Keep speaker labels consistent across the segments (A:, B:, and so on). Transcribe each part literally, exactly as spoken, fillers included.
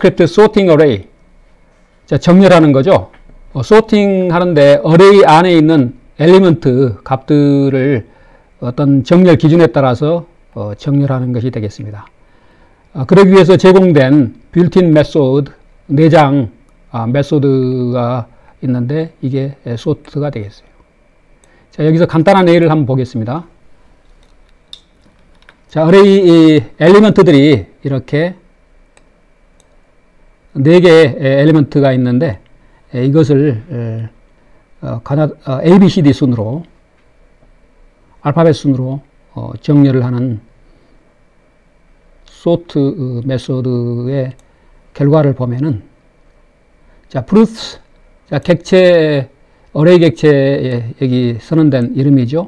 A: 자바스크립트 sorting array. 자, 정렬하는 거죠. 어, sorting 하는데 array 안에 있는 엘리먼트 값들을 어떤 정렬 기준에 따라서 어, 정렬하는 것이 되겠습니다. 어, 그러기 위해서 제공된 built-in method 내장 아, 메소드가 있는데 이게 sort가 되겠어요. 자, 여기서 간단한 예를 한번 보겠습니다. 자, array 엘리먼트들이 이렇게 네 개의 엘리먼트가 있는데 이것을 A, B, C, D 순으로 알파벳 순으로 정렬을 하는 sort 메소드의 결과를 보면은 자, fruits 자, 객체 array 객체에 여기 선언된 이름이죠.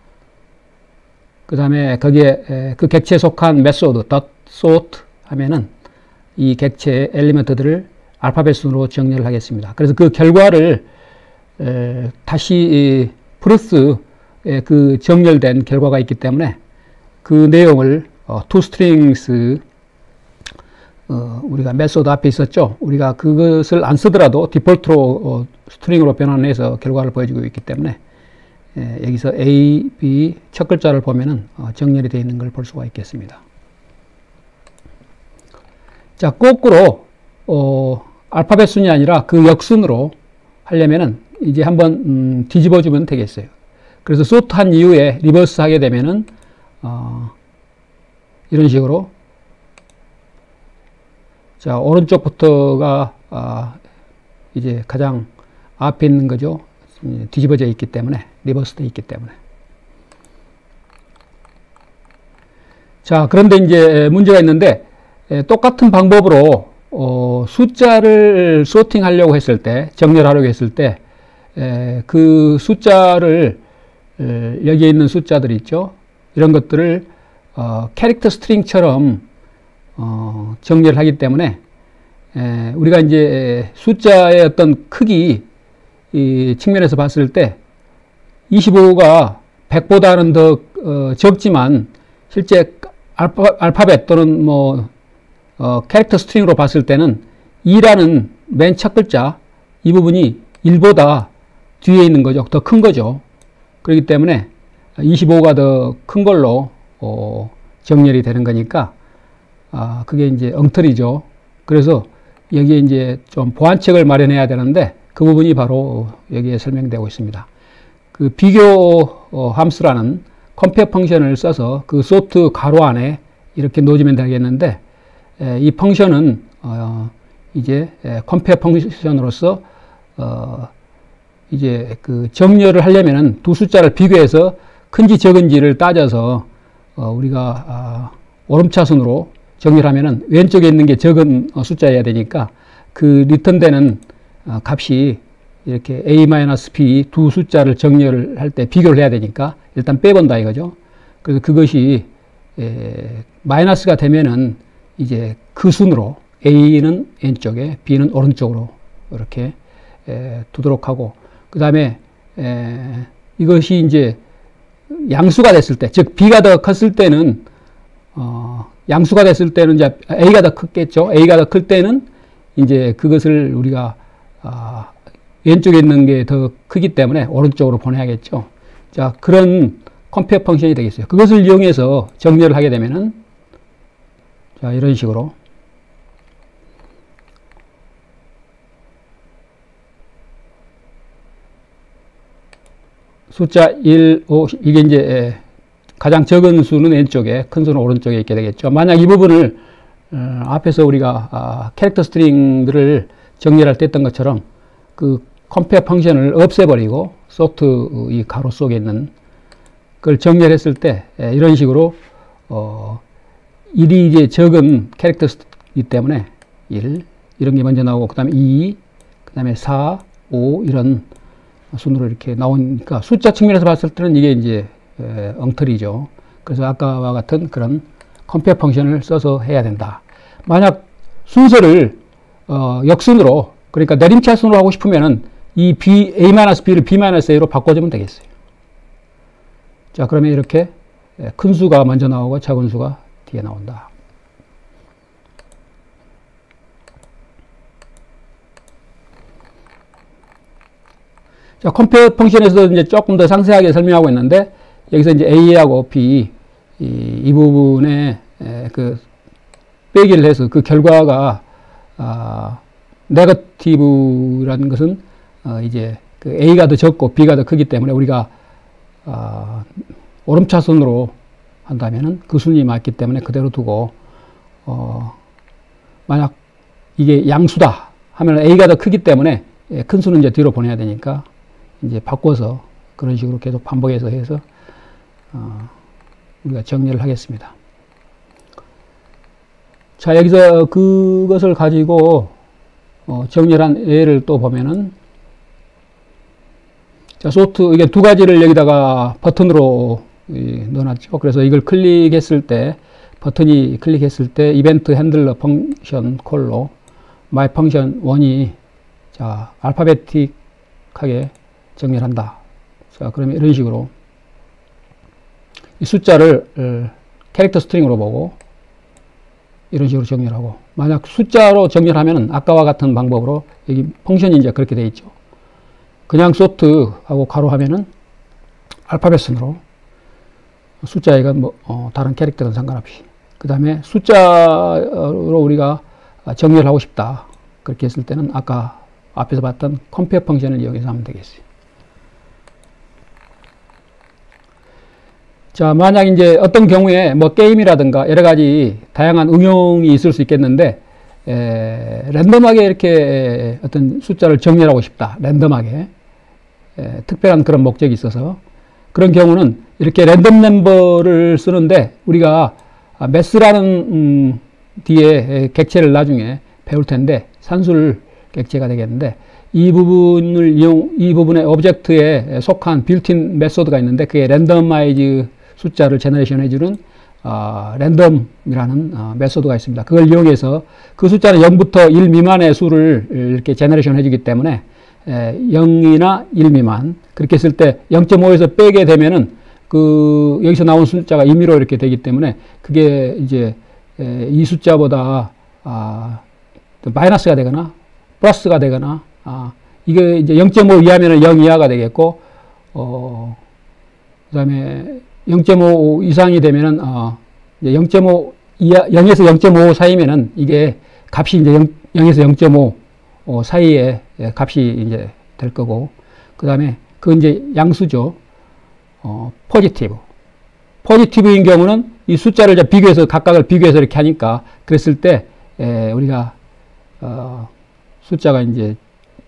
A: 그 다음에 거기에 그 객체에 속한 메소드 .sort 하면은 이 객체의 엘리먼트들을 알파벳 순으로 정렬을 하겠습니다. 그래서 그 결과를 에, 다시 프루스에 그 정렬된 결과가 있기 때문에 그 내용을 어, toStrings 어, 우리가 메소드 앞에 있었죠. 우리가 그것을 안 쓰더라도 디폴트로 어, 스트링으로 변환해서 결과를 보여주고 있기 때문에 에, 여기서 A, B 첫 글자를 보면은 어, 정렬이 되어 있는 걸 볼 수가 있겠습니다. 자, 거꾸로 어, 알파벳 순이 아니라 그 역순으로 하려면은 이제 한번 음, 뒤집어 주면 되겠어요. 그래서 sort 한 이후에 리버스 하게 되면은 어, 이런 식으로 자, 오른쪽부터가 아, 이제 가장 앞에 있는 거죠. 뒤집어져 있기 때문에 리버스 되어 있기 때문에. 자, 그런데 이제 문제가 있는데 에, 똑같은 방법으로 어, 숫자를 소팅 하려고 했을 때, 정렬하려고 했을 때, 에, 그 숫자를, 에, 여기에 있는 숫자들 있죠? 이런 것들을, 어, 캐릭터 스트링처럼, 어, 정렬을 하기 때문에, 에, 우리가 이제 숫자의 어떤 크기, 이 측면에서 봤을 때, 이십오가 백보다는 더, 어, 적지만, 실제 알파, 알파벳 또는 뭐, 어, 캐릭터 스트링으로 봤을 때는 이라는 맨 첫 글자 이 부분이 일보다 뒤에 있는 거죠. 더 큰 거죠. 그렇기 때문에 이십오가 더 큰 걸로 어, 정렬이 되는 거니까 아, 그게 이제 엉터리죠. 그래서 여기에 이제 좀 보완책을 마련해야 되는데 그 부분이 바로 여기에 설명되고 있습니다. 그 비교 어, 함수라는 컴페어 펑션을 써서 그 sort 가로 안에 이렇게 넣어주면 되겠는데 에, 이 펑션은 어, 이제 컴페어 펑션으로서 어, 이제 그 정렬을 하려면은 두 숫자를 비교해서 큰지 적은지를 따져서 어, 우리가 아, 오름차순으로 정렬하면은 왼쪽에 있는 게 적은 어, 숫자여야 되니까 그 리턴되는 어, 값이 이렇게 A-B 두 숫자를 정렬을 할 때 비교를 해야 되니까 일단 빼본다 이거죠. 그래서 그것이 에, 마이너스가 되면은 이제 그 순으로 A는 왼쪽에 B는 오른쪽으로 이렇게 에, 두도록 하고 그 다음에 이것이 이제 양수가 됐을 때, 즉 B가 더 컸을 때는 어, 양수가 됐을 때는 이제 A가 더 크겠죠. A가 더 클 때는 이제 그것을 우리가 아, 왼쪽에 있는 게 더 크기 때문에 오른쪽으로 보내야겠죠. 자, 그런 컴페어 펑션이 되겠어요. 그것을 이용해서 정렬을 하게 되면은 자, 이런 식으로 숫자 일, 오, 이게 이제 가장 적은 수는 왼쪽에, 큰 수는 오른쪽에 있게 되겠죠. 만약 이 부분을 어, 앞에서 우리가 아, 캐릭터 스트링들을 정렬할 때 했던 것처럼 그 컴페어 펑션을 없애버리고 sort 이 가로 속에 있는 그걸 정렬했을 때 에, 이런 식으로 어, 일이 이제 적은 캐릭터이기 때문에 일 이런 게 먼저 나오고 그 다음에 이, 그 다음에 사, 오 이런 순으로 이렇게 나오니까 숫자 측면에서 봤을 때는 이게 이제 에, 엉터리죠. 그래서 아까와 같은 그런 컴페어 펑션을 써서 해야 된다. 만약 순서를 어, 역순으로 그러니까 내림차순으로 하고 싶으면은 이 B, A-B를 B-A로 바꿔주면 되겠어요. 자, 그러면 이렇게 큰 수가 먼저 나오고 작은 수가 뒤에 나온다. 자, 컴페어 펑션에서 이제 조금 더 상세하게 설명하고 있는데, 여기서 이제 A하고 B, 이, 이 부분에, 에, 그, 빼기를 해서 그 결과가, 아, 네거티브라는 것은, 어, 이제, 그 A가 더 적고 B가 더 크기 때문에 우리가, 아, 오름차순으로 한다면은 그 순이 맞기 때문에 그대로 두고, 어, 만약 이게 양수다 하면 A가 더 크기 때문에 예, 큰 수는 이제 뒤로 보내야 되니까 이제 바꿔서 그런 식으로 계속 반복해서 해서 어, 우리가 정리를 하겠습니다. 자, 여기서 그것을 가지고 어, 정리를 한 예를 또 보면은, 자, 소트, 이게 두 가지를 여기다가 버튼으로 넣어놨죠. 그래서 이걸 클릭했을 때, 버튼이 클릭했을 때 이벤트 핸들러 펑션 콜로 마이 펑션 일이 자, 알파베틱하게 정리를 한다. 자, 그러면 이런 식으로 이 숫자를 어, 캐릭터 스트링으로 보고 이런 식으로 정리를 하고, 만약 숫자로 정리를 하면은 아까와 같은 방법으로 여기 펑션이 이제 그렇게 돼 있죠. 그냥 소트하고 가로 하면은 알파벳 순으로 숫자가 뭐 어, 다른 캐릭터는 상관없이, 그 다음에 숫자로 우리가 정리를 하고 싶다 그렇게 했을 때는 아까 앞에서 봤던 컴페어 펑션을 이용해서 하면 되겠어요. 자, 만약 이제 어떤 경우에 뭐 게임이라든가 여러 가지 다양한 응용이 있을 수 있겠는데, 에, 랜덤하게 이렇게 어떤 숫자를 정렬하고 싶다. 랜덤하게. 에, 특별한 그런 목적이 있어서 그런 경우는 이렇게 랜덤 넘버를 쓰는데, 우리가 매스라는 음, 뒤에 객체를 나중에 배울 텐데 산술 객체가 되겠는데, 이 부분을 이용, 이 부분의 오브젝트에 속한 빌트인 메소드가 있는데, 그게 랜덤마이즈 숫자를 제너레이션 해주는 어, 랜덤이라는 어, 메소드가 있습니다. 그걸 이용해서 그 숫자는 영부터 일 미만의 수를 이렇게 제너레이션 해주기 때문에 에, 영이나 일 미만, 그렇게 했을 때 영 점 오에서 빼게 되면은 그 여기서 나온 숫자가 임의로 이렇게 되기 때문에 그게 이제 에, 이 숫자보다 아, 마이너스가 되거나 플러스가 되거나, 아, 이게 이제 영 점 오 이하면은 영 이하가 되겠고, 어, 그 다음에 영 점 오 이상이 되면은, 어, 영 점 오 이하, 영에서 영 점 오 사이면은 이게 값이 이제 영, 영에서 영 점 오 어, 사이에 값이 이제 될 거고, 그 다음에 그 이제 양수죠. 어, 포지티브. 포지티브인 경우는 이 숫자를 이제 비교해서, 각각을 비교해서 이렇게 하니까, 그랬을 때, 에, 우리가, 어, 숫자가 이제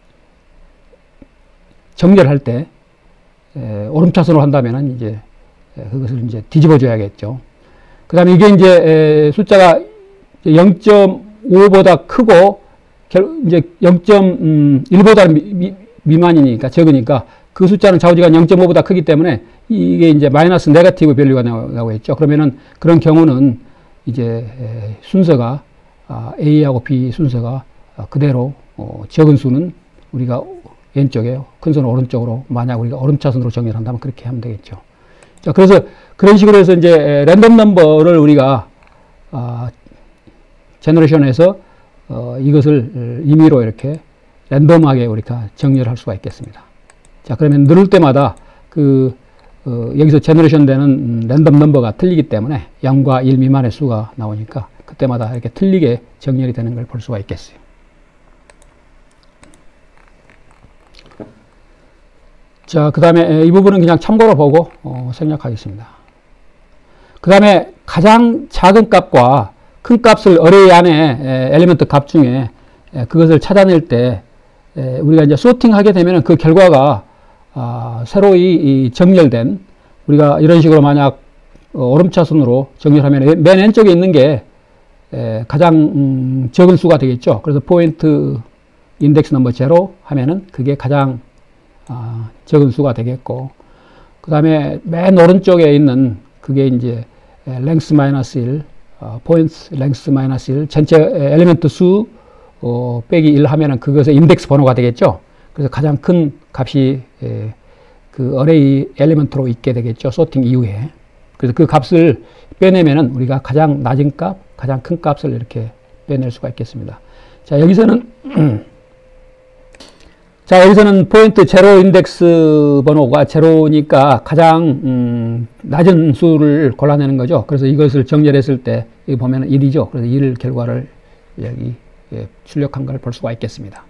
A: 정렬할 때, 에, 오름차순으로 한다면은 이제, 에, 그것을 이제 뒤집어 줘야겠죠. 그 다음에 이게 이제, 에, 숫자가 영 점 오보다 크고, 결, 이제 영 점 일보다 미, 미, 미만이니까, 적으니까, 그 숫자는 좌우지간 영 점 오보다 크기 때문에, 이게 이제 마이너스 네거티브 밸류가 나오고 있죠. 그러면은 그런 경우는 이제, 에, 순서가, 아, A하고 B 순서가 그대로 어, 적은 수는 우리가 왼쪽에, 큰 수는 오른쪽으로, 만약 우리가 오름차순으로 정리를 한다면 그렇게 하면 되겠죠. 자, 그래서 그런 식으로 해서 이제 랜덤 넘버를 우리가 아, 제너레이션해서 어, 이것을 임의로 이렇게 랜덤하게 우리가 정리를 할 수가 있겠습니다. 자, 그러면 누를 때마다 그 어, 여기서 제너레이션 되는 랜덤 넘버가 틀리기 때문에 영과 일 미만의 수가 나오니까 그때마다 이렇게 틀리게 정렬이 되는 걸 볼 수가 있겠어요. 자, 그 다음에 이 부분은 그냥 참고로 보고 어, 생략하겠습니다. 그 다음에 가장 작은 값과 큰 값을 어레이 안에 엘리먼트 값 중에 에, 그것을 찾아낼 때 에, 우리가 이제 소팅하게 되면 그 결과가 아, 새로이 이 정렬된, 우리가 이런 식으로 만약 어, 오름차순으로 정렬하면 맨 왼쪽에 있는 게 에, 가장 음, 적은 수가 되겠죠. 그래서 포인트 인덱스 넘버 제로 하면은 그게 가장 아, 적은 수가 되겠고, 그 다음에 맨 오른쪽에 있는 그게 이제 랭스 마이너스 일, 어, 포인트 랭스 마이너스 일, 전체 엘리먼트 수 어, 빼기 일 하면은 그것의 인덱스 번호가 되겠죠. 그래서 가장 큰 값이 에, 그 어레이 엘리먼트로 있게 되겠죠. 소팅 이후에. 그래서 그 값을 빼내면은 우리가 가장 낮은 값, 가장 큰 값을 이렇게 빼낼 수가 있겠습니다. 자, 여기서는 자, 여기서는 포인트 제로 인덱스 번호가 제로니까 가장 음, 낮은 수를 골라내는 거죠. 그래서 이것을 정렬했을 때 여기 보면 일이죠. 그래서 일 결과를 여기 예, 출력한 걸 볼 수가 있겠습니다.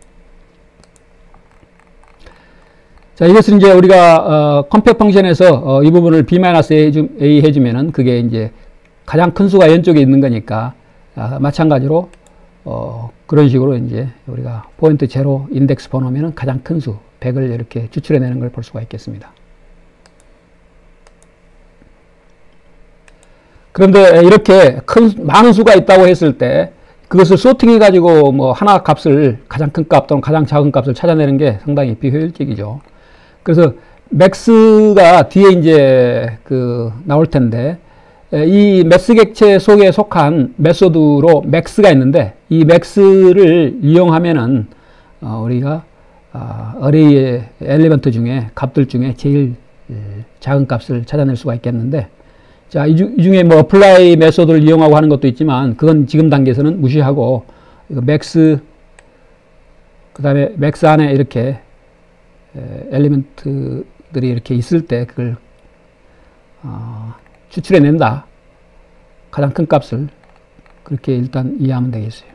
A: 자, 이것은 이제 우리가 어, 컴페어 펑션에서 어, 이 부분을 b a 해주면은 그게 이제 가장 큰 수가 왼쪽에 있는 거니까 아, 마찬가지로 어, 그런 식으로 이제 우리가 포인트 제로 인덱스 번호면은 가장 큰 수 백을 이렇게 추출해내는 걸 볼 수가 있겠습니다. 그런데 이렇게 큰 많은 수가 있다고 했을 때 그것을 소팅해 가지고 뭐 하나 값을 가장 큰 값 또는 가장 작은 값을 찾아내는 게 상당히 비효율적이죠. 그래서 맥스가 뒤에 이제 그 나올 텐데 이 맥스 객체 속에 속한 메소드로 맥스가 있는데 이 맥스를 이용하면은 어 우리가 어 어레이의 엘리먼트 중에 값들 중에 제일 작은 값을 찾아낼 수가 있겠는데 자, 이, 주, 이 중에 뭐 apply 메소드를 이용하고 하는 것도 있지만 그건 지금 단계에서는 무시하고 이거 맥스 그 다음에 맥스 안에 이렇게 엘리먼트들이 이렇게 있을 때 그걸 어 추출해낸다. 가장 큰 값을 그렇게 일단 이해하면 되겠어요.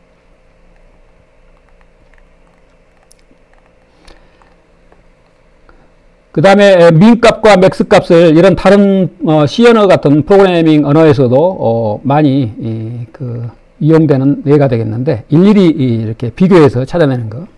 A: 그 다음에 민 값과 맥스 값을 이런 다른 어, C 언어 같은 프로그래밍 언어에서도 어, 많이 이, 그 이용되는 예가 되겠는데 일일이 이렇게 비교해서 찾아내는 거.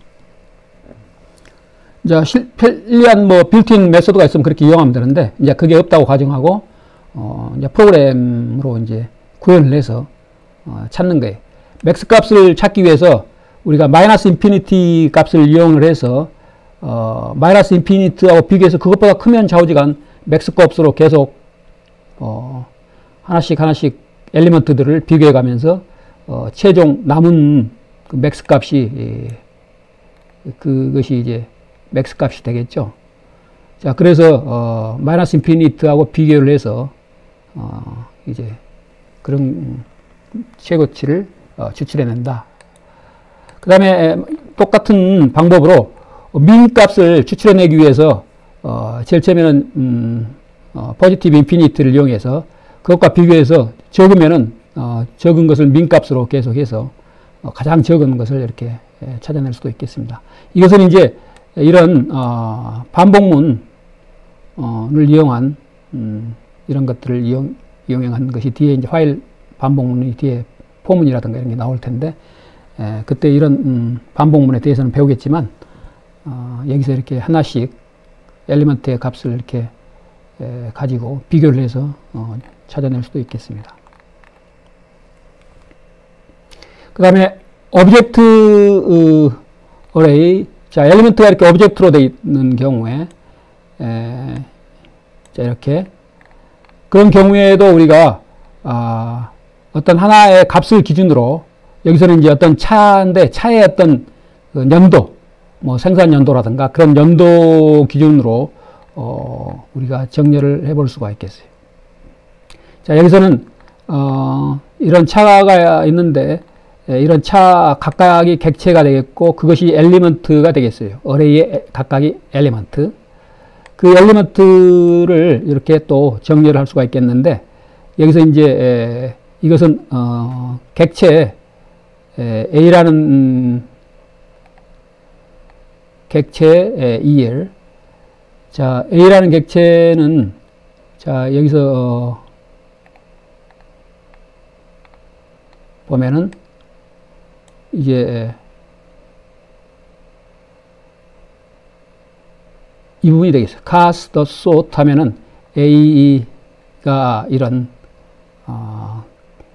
A: 자, 실, 편리한 뭐 빌트인 메소드가 있으면 그렇게 이용하면 되는데 이제 그게 없다고 가정하고 어, 이제 프로그램으로 이제 구현을 해서 어, 찾는 거예요. 맥스 값을 찾기 위해서 우리가 마이너스 인피니티 값을 이용을 해서 어, 마이너스 인피니트하고 비교해서 그것보다 크면 좌우지간 맥스 값으로 계속 어, 하나씩 하나씩 엘리먼트들을 비교해 가면서 어, 최종 남은 그 맥스 값이 예, 그것이 이제 맥스 값이 되겠죠. 자, 그래서 어, 마이너스 인피니트하고 비교를 해서 어, 이제 그런 최고치를 어, 추출해낸다. 그 다음에 똑같은 방법으로 민 값을 추출해내기 위해서 어, 제일 처음에는 음, 어, 포지티브 인피니트를 이용해서 그것과 비교해서 적으면은 어, 적은 것을 민 값으로 계속해서 어, 가장 적은 것을 이렇게 예, 찾아낼 수도 있겠습니다. 이것은 이제 이런 어, 반복문을 이용한 음, 이런 것들을 이용 이용한 것이 뒤에 이제 파일 반복문이 뒤에 포문이라든가 이런 게 나올 텐데 에, 그때 이런 음, 반복문에 대해서는 배우겠지만 어, 여기서 이렇게 하나씩 엘리먼트의 값을 이렇게 에, 가지고 비교를 해서 어, 찾아낼 수도 있겠습니다. 그 다음에 오브젝트 어, 어레이. 자, 엘리먼트가 이렇게 오브젝트로 되어 있는 경우에 에, 자, 이렇게 그런 경우에도 우리가 아, 어떤 하나의 값을 기준으로 여기서는 이제 어떤 차인데 차의 어떤 그 연도, 뭐 생산 연도라든가 그런 연도 기준으로 어, 우리가 정렬을 해볼 수가 있겠어요. 자, 여기서는 어, 이런 차가 있는데 이런 차 각각이 객체가 되겠고 그것이 엘리먼트가 되겠어요. 어레이의 각각이 엘리먼트. 그 엘리먼트를 이렇게 또 정렬을 할 수가 있겠는데 여기서 이제 에, 이것은 어, 객체 에, A라는 음, 객체 이엘. 자, A라는 객체는 자, 여기서 어, 보면은 이제 이 부분이 되겠어요. cast the sort 하면은 A가 이런 어,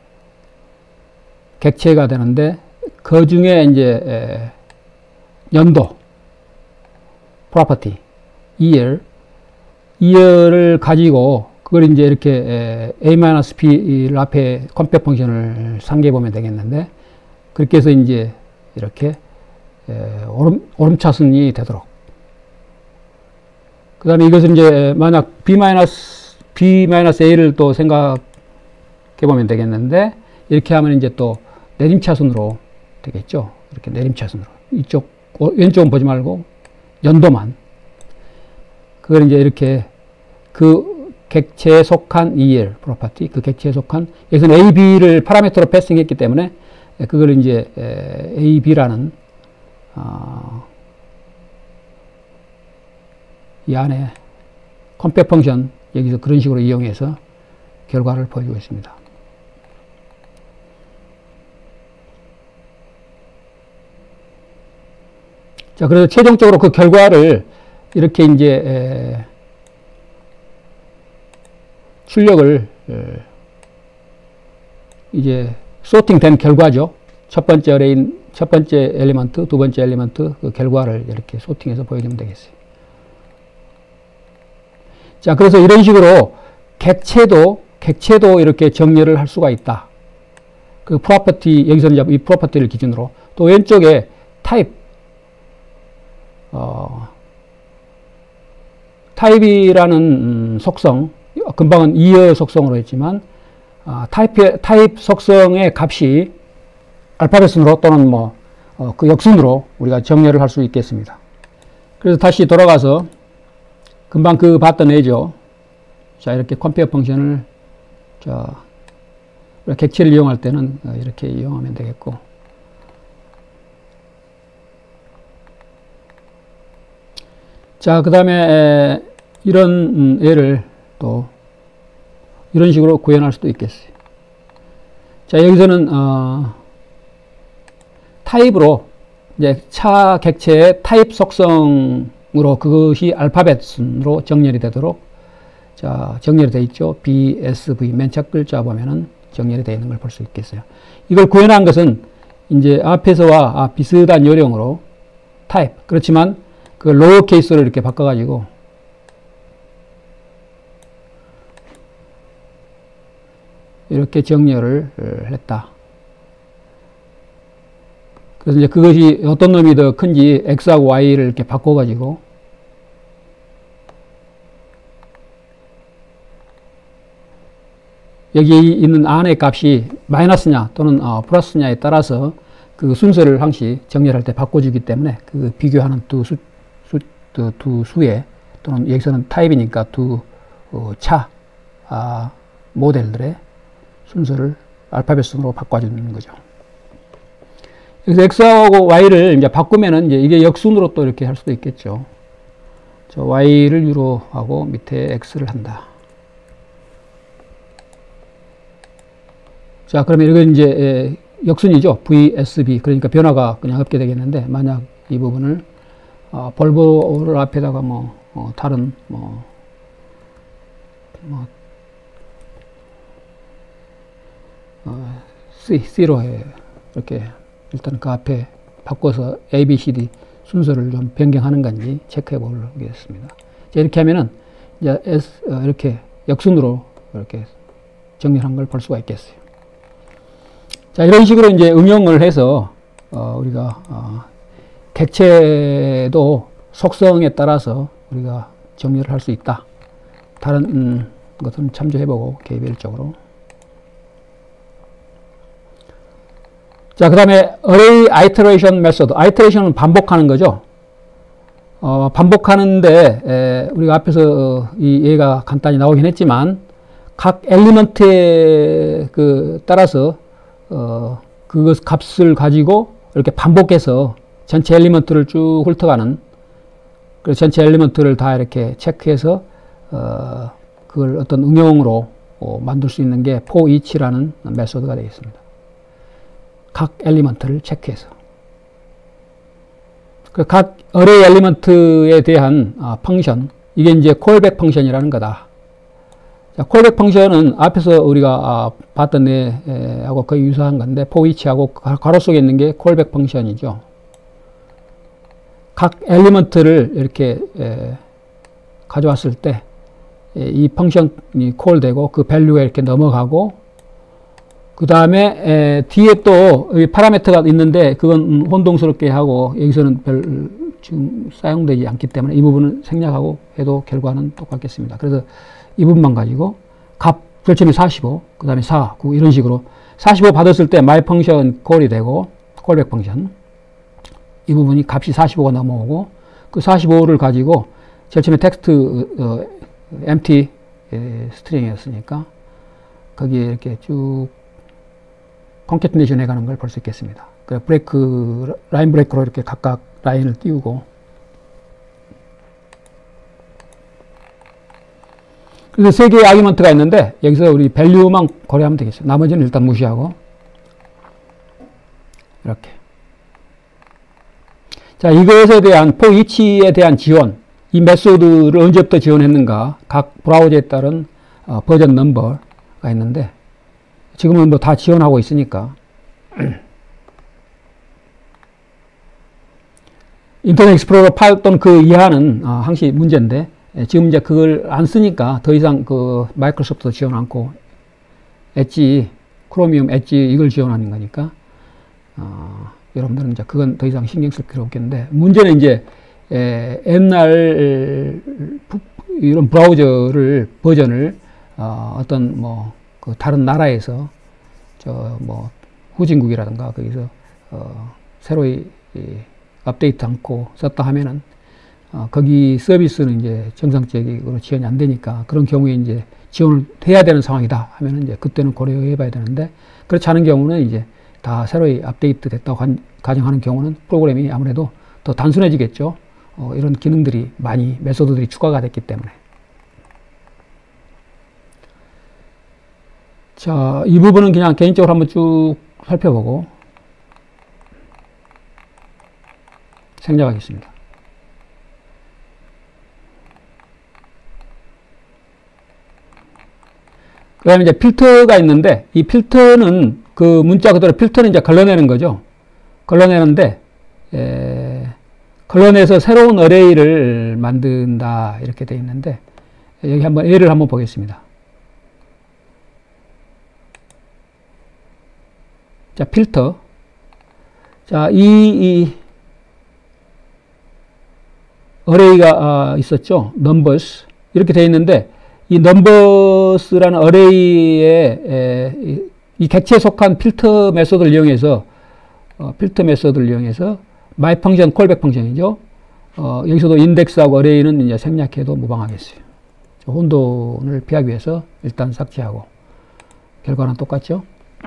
A: 객체가 되는데 그 중에 이제 에, 연도 property 이엘 이엘을 가지고 그걸 이제 이렇게 a-b를 앞에 컴페어 펑션을 상기해 보면 되겠는데 그렇게 해서 이제 이렇게 오름, 오름차순이 되도록. 그 다음에 이것은 이제 만약 b-b-a를 또 생각해 보면 되겠는데 이렇게 하면 이제 또 내림차순으로 되겠죠. 이렇게 내림차순으로. 이쪽, 왼쪽은 보지 말고 연도만. 그걸 이제 이렇게 그 객체에 속한 이엘 프로퍼티, 그 객체에 속한, 여기서는 A, B를 파라미터로 패싱했기 때문에 그걸 이제 A, B라는 어, 이 안에 컴페어 펑션 여기서 그런 식으로 이용해서 결과를 보여주고 있습니다. 자, 그래서 최종적으로 그 결과를 이렇게 이제 에, 출력을 에, 이제 소팅된 결과죠. 첫 번째 어레인, 첫 번째 엘리먼트, 두 번째 엘리먼트 그 결과를 이렇게 소팅해서 보여주면 되겠어요. 자, 그래서 이런 식으로 객체도 객체도 이렇게 정렬을 할 수가 있다. 그 프로퍼티, 여기서는 이제 이 프로퍼티를 기준으로, 또 왼쪽에 타입, 어, 타입이라는 음, 속성, 금방은 이어 속성으로 했지만, 아, 타입, 타입 속성의 값이 알파벳 순으로 또는 뭐, 어, 그 역순으로 우리가 정렬을 할 수 있겠습니다. 그래서 다시 돌아가서, 금방 그 봤던 애죠. 자, 이렇게 컴페어 펑션을, 자, 객체를 이용할 때는 이렇게 이용하면 되겠고. 자, 그 다음에 이런 애를 또 이런 식으로 구현할 수도 있겠어요. 자, 여기서는 어, 타입으로 이제 차 객체의 타입 속성으로 그것이 알파벳 순으로 정렬이 되도록, 자, 정렬이 되어 있죠. B, S, V 맨 첫 글자 보면은 정렬이 되어 있는 걸 볼 수 있겠어요. 이걸 구현한 것은 이제 앞에서와 아, 비슷한 요령으로 타입, 그렇지만 그 로어 케이스로 이렇게 바꿔가지고 이렇게 정렬을 했다. 그래서 이제 그것이 어떤 놈이 더 큰지 X하고 Y를 이렇게 바꿔가지고 여기 있는 안의 값이 마이너스냐 또는 어, 플러스냐에 따라서 그 순서를 항시 정렬할 때 바꿔주기 때문에 그 비교하는 두 수, 수, 두, 두 수의, 또는 여기서는 타입이니까 두 어, 차 아, 모델들의 순서를 알파벳 순으로 바꿔주는 거죠. 그래서 X하고 Y를 이제 바꾸면은 이제 이게 역순으로 또 이렇게 할 수도 있겠죠. 저 Y를 U로 하고 밑에 X를 한다. 자, 그러면 이건 이제 역순이죠. V, S, B. 그러니까 변화가 그냥 없게 되겠는데, 만약 이 부분을 어, 볼보를 앞에다가 뭐 어, 다른 뭐, 뭐 어, C, C로 해. 이렇게 일단 그 앞에 바꿔서 A, B, C, D 순서를 좀 변경하는 건지 체크해 보겠습니다. 자, 이렇게 하면은 이제 S, 어, 이렇게 역순으로 이렇게 정렬한 걸 볼 수가 있겠어요. 자, 이런 식으로 이제 응용을 해서 어, 우리가 어, 객체도 속성에 따라서 우리가 정렬을 할 수 있다. 다른 음, 것은 참조해보고 개별적으로. 자, 그 다음에 Array Iteration Method. Iteration은 반복하는 거죠. 어, 반복하는데 에, 우리가 앞에서 어, 이 예가 간단히 나오긴 했지만 각 엘리먼트에 그 따라서 어, 그것 값을 가지고 이렇게 반복해서 전체 엘리먼트를 쭉 훑어가는, 그래서 전체 엘리먼트를 다 이렇게 체크해서 어, 그걸 어떤 응용으로 어, 만들 수 있는 게 for each라는 메소드가 되겠습니다. 각 엘리먼트를 체크해서 그 각 어레이 엘리먼트에 대한 아, 펑션, 이게 이제 콜백 펑션이라는 거다. 자, 콜백 펑션은 앞에서 우리가 아, 봤던 애하고 거의 유사한 건데, for each하고 괄호 속에 있는 게 콜백 펑션이죠. 각 엘리먼트를 이렇게 에, 가져왔을 때 이 펑션이 콜되고 그 밸류가 이렇게 넘어가고, 그 다음에 뒤에 또 파라미터가 있는데 그건 혼동스럽게 하고 여기서는 별 지금 사용되지 않기 때문에 이 부분은 생략하고 해도 결과는 똑같겠습니다. 그래서 이 부분만 가지고 값 결점이 사십오, 그 다음에 사, 구 이런 식으로 사십오 받았을 때 my 펑션 콜이 되고 콜백 펑션 이 부분이 값이 사십오가 넘어오고, 그 사십오를 가지고 제일 처음에 텍스트 어, empty 스트링이었으니까 거기에 이렇게 쭉 컨캐티네이션 해가는 걸 볼 수 있겠습니다. 그 브레이크 라인 브레이크로 이렇게 각각 라인을 띄우고, 그래서 세 개의 아규먼트가 있는데 여기서 우리 밸류만 고려하면 되겠어요. 나머지는 일단 무시하고 이렇게. 자, 이것에 대한 for each에 대한 지원, 이 메소드를 언제부터 지원했는가, 각 브라우저에 따른 어, 버전 넘버가 있는데 지금은 뭐 다 지원하고 있으니까 인터넷 익스플로러 팔 또는 그 이하는 어, 항시 문제인데, 예, 지금 이제 그걸 안 쓰니까 더 이상 그 마이크로소프트 지원 않고 엣지, 크로미움 엣지 이걸 지원하는 거니까 어, 여러분들은 이제 그건 더 이상 신경 쓸 필요 없겠는데, 문제는 이제 에, 옛날 이런 브라우저를 버전을 어, 어떤 뭐 그 다른 나라에서 저 뭐 후진국이라든가 거기서 어, 새로이 이, 업데이트 않고 썼다 하면은 어, 거기 서비스는 이제 정상적으로 지원이 안 되니까, 그런 경우에 이제 지원을 해야 되는 상황이다 하면은 이제 그때는 고려해 봐야 되는데, 그렇지 않은 경우는 이제 다 새로이 업데이트 됐다고 한, 가정하는 경우는 프로그램이 아무래도 더 단순해지겠죠. 어, 이런 기능들이 많이, 메소드들이 추가가 됐기 때문에. 자, 이 부분은 그냥 개인적으로 한번 쭉 살펴보고 생략하겠습니다. 그 다음에 이제 필터가 있는데, 이 필터는 그 문자 그대로 필터는 이제 걸러내는 거죠. 걸러내는데, 에, 걸러내서 새로운 어레이를 만든다 이렇게 되어 있는데, 여기 한번 예를 한번 보겠습니다. 자, 필터. 자, 이, 이 어레이가 어, 있었죠. numbers. 이렇게 되어 있는데, 이 numbers라는 어레이에 에, 이, 이 객체에 속한 필터 메소드를 이용해서 어, 필터 메소드를 이용해서 my 펑션, 콜백 펑션이죠. 어, 여기서도 인덱스하고 어레이는 이제 생략해도 무방하겠어요. 혼돈을 피하기 위해서 일단 삭제하고, 결과는 똑같죠.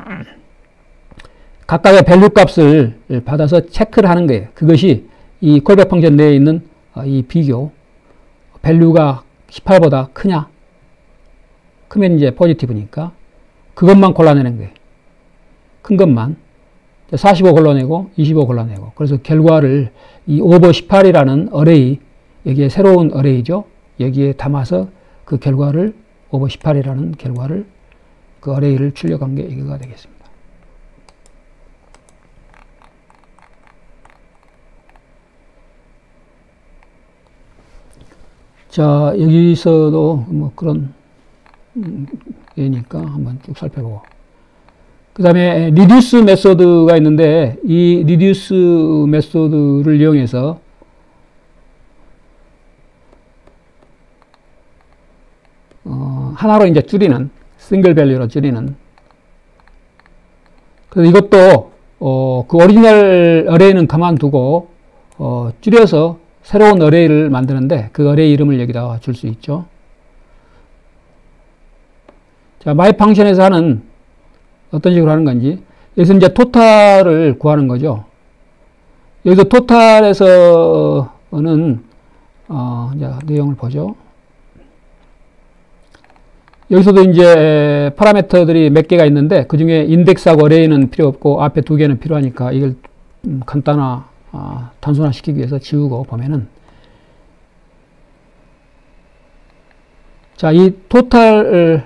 A: 각각의 밸류 값을 받아서 체크를 하는 거예요. 그것이 이 콜백 펑션 내에 있는 이 비교, 밸류가 십팔보다 크냐? 크면 이제 포지티브니까 그것만 골라내는 거예요. 큰 것만. 사십오 골라내고 이십오 골라내고. 그래서 결과를 이 오버 십팔이라는 어레이, 여기에 새로운 어레이죠. 여기에 담아서 그 결과를, 오버 십팔이라는 결과를, 그 어레이를 출력한 게 이거가 되겠습니다. 자, 여기서도 뭐 그런 예니까 한번 쭉 살펴보고. 그 다음에 reduce 메소드가 있는데, 이 reduce 메소드를 이용해서 어, 하나로 이제 줄이는, 싱글 밸류로 줄이는. 그래서 이것도 어, 그 오리지널 어레이는 그만두고 어, 줄여서 새로운 어레이를 만드는데, 그 어레이 이름을 여기다가 줄 수 있죠. 자, my 펑션에서 하는, 어떤 식으로 하는 건지, 여기서 이제 토탈을 구하는 거죠. 여기서 토탈에서는 어, 이제 내용을 보죠. 여기서도 이제 파라미터들이 몇 개가 있는데, 그 중에 인덱스하고 어레이는 필요 없고 앞에 두 개는 필요하니까 이걸 간단화, 아, 단순화시키기 위해서 지우고 보면은, 자, 이 토탈을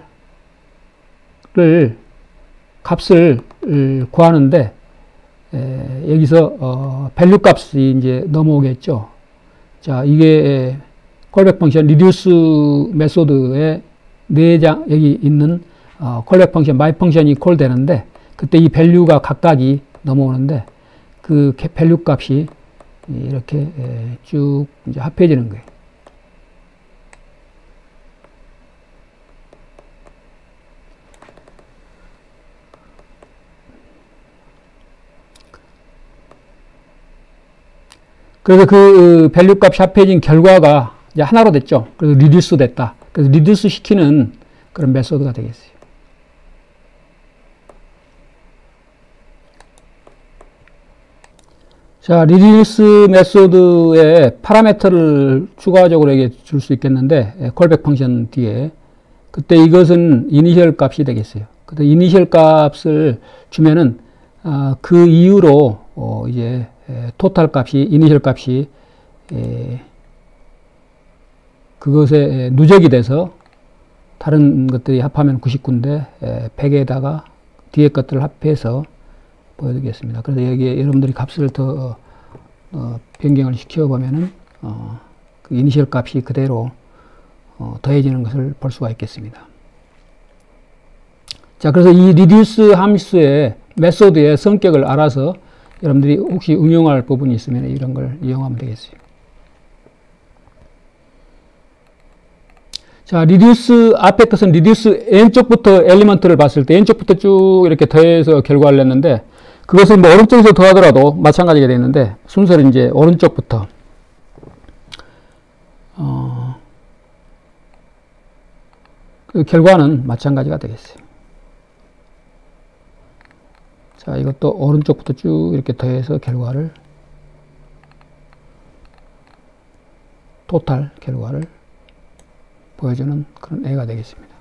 A: 값을 구하는데, 에, 여기서 어, 밸류 값이 이제 넘어오겠죠. 자, 이게 콜백 펑션 리듀스 메소드의 내장, 여기 있는 어, 콜백 펑션, 마이 펑션이 콜 되는데, 그때 이 밸류가 각각이 넘어오는데, 그 밸류 값이 이렇게 쭉 이제 합해지는 거예요. 그래서 그 밸류 값이 합해진 결과가 이제 하나로 됐죠. 그래서 리듀스 됐다. 그래서 리듀스 시키는 그런 메소드가 되겠어요. 자, 리듀스 메소드에 파라미터를 추가적으로 줄 수 있겠는데, 콜백 펑션 뒤에. 그때 이것은 이니셜 값이 되겠어요. 그때 이니셜 값을 주면은, 아, 그 이후로, 어, 이제, 토탈 값이, 이니셜 값이, 에, 그것에 누적이 돼서 다른 것들이 합하면 구십구인데, 에, 백에다가 뒤에 것들을 합해서 보여드리겠습니다. 그래서 여기에 여러분들이 값을 더 어, 변경을 시켜보면은 어, 그 이니셜 값이 그대로 어, 더해지는 것을 볼 수가 있겠습니다. 자, 그래서 이 리듀스 함수의 메소드의 성격을 알아서 여러분들이 혹시 응용할 부분이 있으면 이런 걸 이용하면 되겠어요. 자, 리듀스, 앞에 것은 리듀스 n쪽부터 엘리먼트를 봤을 때 n쪽부터 쭉 이렇게 더해서 결과를 냈는데, 그것을 뭐 오른쪽에서 더하더라도 마찬가지가 되는데, 순서를 이제 오른쪽부터, 어, 그 결과는 마찬가지가 되겠어요. 자, 이것도 오른쪽부터 쭉 이렇게 더해서 결과를, 토탈 결과를 보여주는 그런 애가 되겠습니다.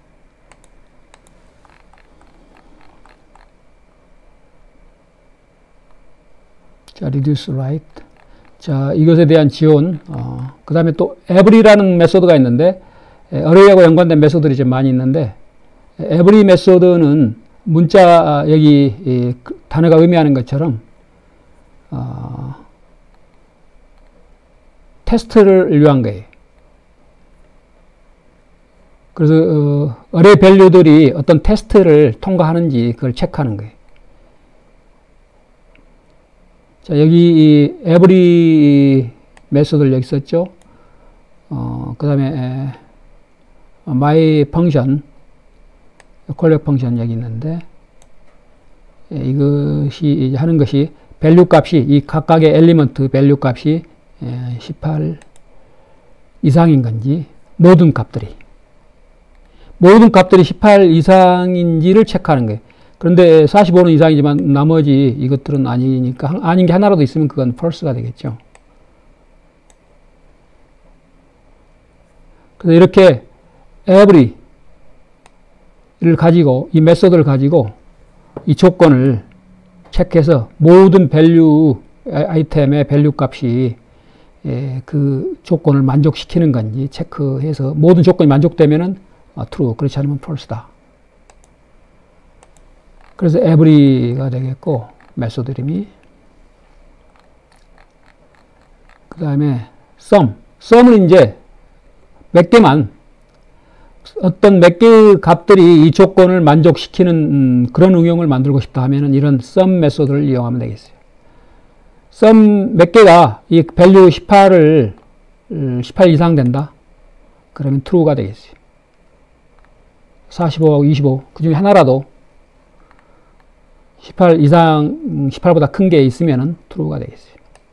A: 자, reduce right. 자, 이것에 대한 지원. 어, 그 다음에 또 every라는 메소드가 있는데, array하고 연관된 메소드들이 좀 많이 있는데, every 메소드는 문자, 여기 이, 단어가 의미하는 것처럼, 어, 테스트를 위한 거예요. 그래서 어, array 밸류들이 어떤 테스트를 통과하는지 그걸 체크하는 거예요. 자, 여기 이 every 메소드를 여기 썼죠. 어, 그 다음에 my function, collect function 여기 있는데, 예, 이것이 하는 것이 밸류 값이 이 각각의 엘리먼트 밸류 값이 예, 십팔 이상인 건지 모든 값들이 모든 값들이 십팔 이상인지를 체크하는 거예요. 그런데 사십오는 이상이지만 나머지 이것들은 아니니까, 아닌 게 하나라도 있으면 그건 false가 되겠죠. 그래서 이렇게 every를 가지고, 이 메소드를 가지고 이 조건을 체크해서 모든 밸류, 아이템의 밸류 값이 그 조건을 만족시키는 건지 체크해서 모든 조건이 만족되면은 true, 그렇지 않으면 false다. 그래서 every가 되겠고, 메소드 이름이. 그 다음에 sum. sum은 이제 몇 개만, 어떤 몇 개의 값들이 이 조건을 만족시키는 음, 그런 응용을 만들고 싶다 하면은 이런 sum 메소드를 이용하면 되겠어요. sum 몇 개가 이 밸류 십팔을, 십팔 이상 된다? 그러면 true가 되겠어요. 사십오하고 이십오, 그 중에 하나라도 십팔 이상, 십팔보다 큰 게 있으면은 true가 되겠어요.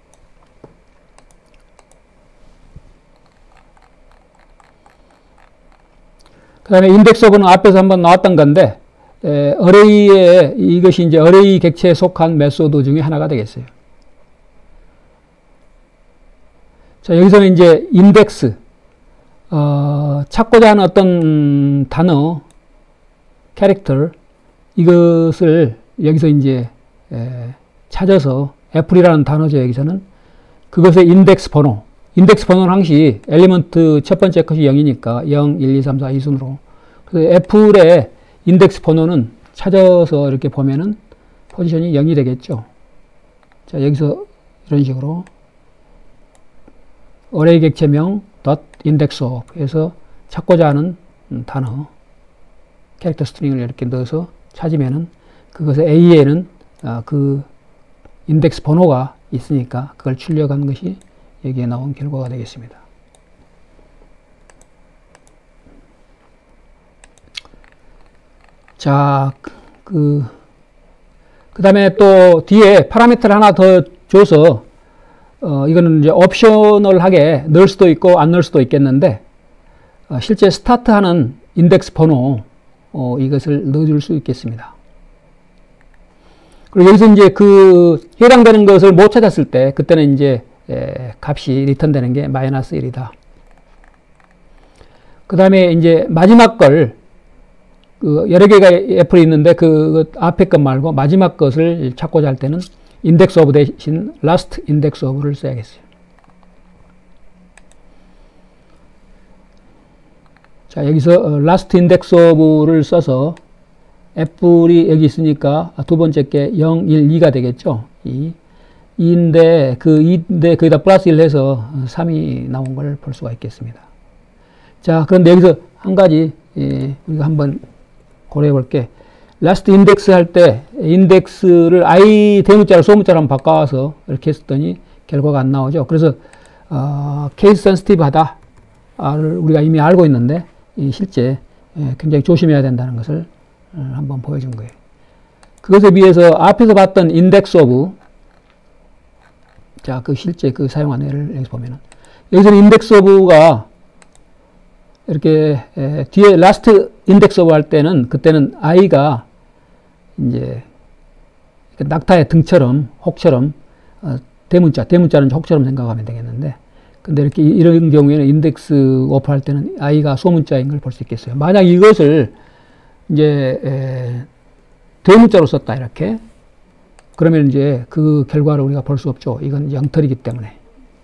A: 그 다음에 인덱스 오브는 앞에서 한번 나왔던 건데, 에, 어레이에, 이것이 이제 어레이 객체에 속한 메소드 중에 하나가 되겠어요. 자, 여기서는 이제 인덱스, 어, 찾고자 하는 어떤 단어, 캐릭터, 이것을 여기서 이제 에, 찾아서 애플이라는 단어죠. 여기서는 그것의 인덱스 번호, 인덱스 번호는 항시 엘리먼트 첫 번째 것이 영이니까 영, 일, 이, 삼, 사 이 순으로. 그래서 애플의 인덱스 번호는 찾아서 이렇게 보면은 포지션이 영이 되겠죠. 자, 여기서 이런 식으로 어레이 객체명 index of 해서 찾고자 하는 단어, 캐릭터 스트링을 이렇게 넣어서 찾으면은 그것의 A에는 그 인덱스 번호가 있으니까 그걸 출력한 것이 여기에 나온 결과가 되겠습니다. 자, 그, 그 다음에 또 뒤에 파라미터를 하나 더 줘서 어, 이거는 이제 옵셔널하게 넣을 수도 있고 안 넣을 수도 있겠는데, 어, 실제 스타트하는 인덱스 번호, 어, 이것을 넣어줄 수 있겠습니다. 그리고 여기서 이제 그 해당되는 것을 못 찾았을 때, 그때는 이제 에, 값이 리턴되는 게 마이너스 일이다. 그 다음에 이제 마지막 걸, 그 여러 개가 애플이 있는데 그 앞에 것 말고 마지막 것을 찾고자 할 때는 index of 대신 last index of를 써야겠어요. 자, 여기서 last index of를 써서 애플이 여기 있으니까 두 번째 게 영, 일, 이가 되겠죠. 이. 이인데 그 이인데 거기다 플러스 일 해서 삼이 나온 걸 볼 수가 있겠습니다. 자, 그런데 여기서 한 가지 예, 우리가 한번 고려해 볼게. last index 할 때 인덱스를 i 대문자로 소문자로 한번 바꿔서 이렇게 했더니 결과가 안 나오죠. 그래서 어, 케이스 센시티브하다를 우리가 이미 알고 있는데 이 실제 예, 굉장히 조심해야 된다는 것을 어, 한번 보여준 거예요. 그것에 비해서 앞에서 봤던 index of, 자, 그 실제 그 사용한 예를 여기서 보면은 여기서는 index of가 이렇게 에, 뒤에 last index of 할 때는 그때는 i가 이제 낙타의 등처럼 혹처럼 어, 대문자 대문자는 혹처럼 생각하면 되겠는데, 근데 이렇게 이런 경우에는 인덱스 오프 할 때는 i가 소문자인 걸 볼 수 있겠어요. 만약 이것을 이제 에, 대문자로 썼다 이렇게, 그러면 이제 그 결과를 우리가 볼 수 없죠. 이건 영털이기 때문에.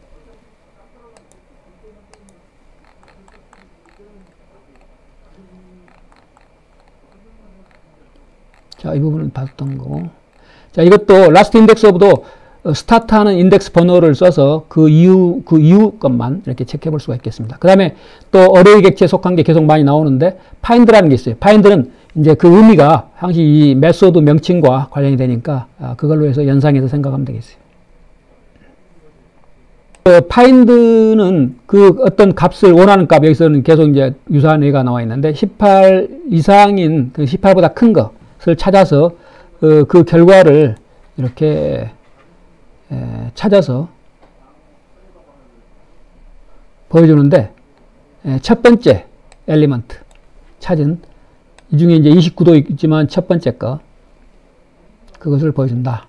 A: 자, 이 부분은 봤던 거고. 자, 이것도 last index of도 스타트하는 인덱스 번호를 써서 그 이후, 그 이후 것만 이렇게 체크해 볼 수가 있겠습니다. 그 다음에 또 어레이 객체에 속한 게 계속 많이 나오는데, find라는 게 있어요. find는 이제 그 의미가 항시 이 메소드 명칭과 관련이 되니까 그걸로 해서 연상해서 생각하면 되겠어요. find는 그 어떤 값을 원하는 값, 여기서는 계속 이제 유사한 예가 나와 있는데, 십팔 이상인 그 십팔보다 큰 것을 찾아서 그, 그 결과를 이렇게 에, 찾아서 보여주는데, 에, 첫 번째 엘리먼트 찾은, 이 중에 이제 이십구도 있지만 첫 번째 거, 그것을 보여준다.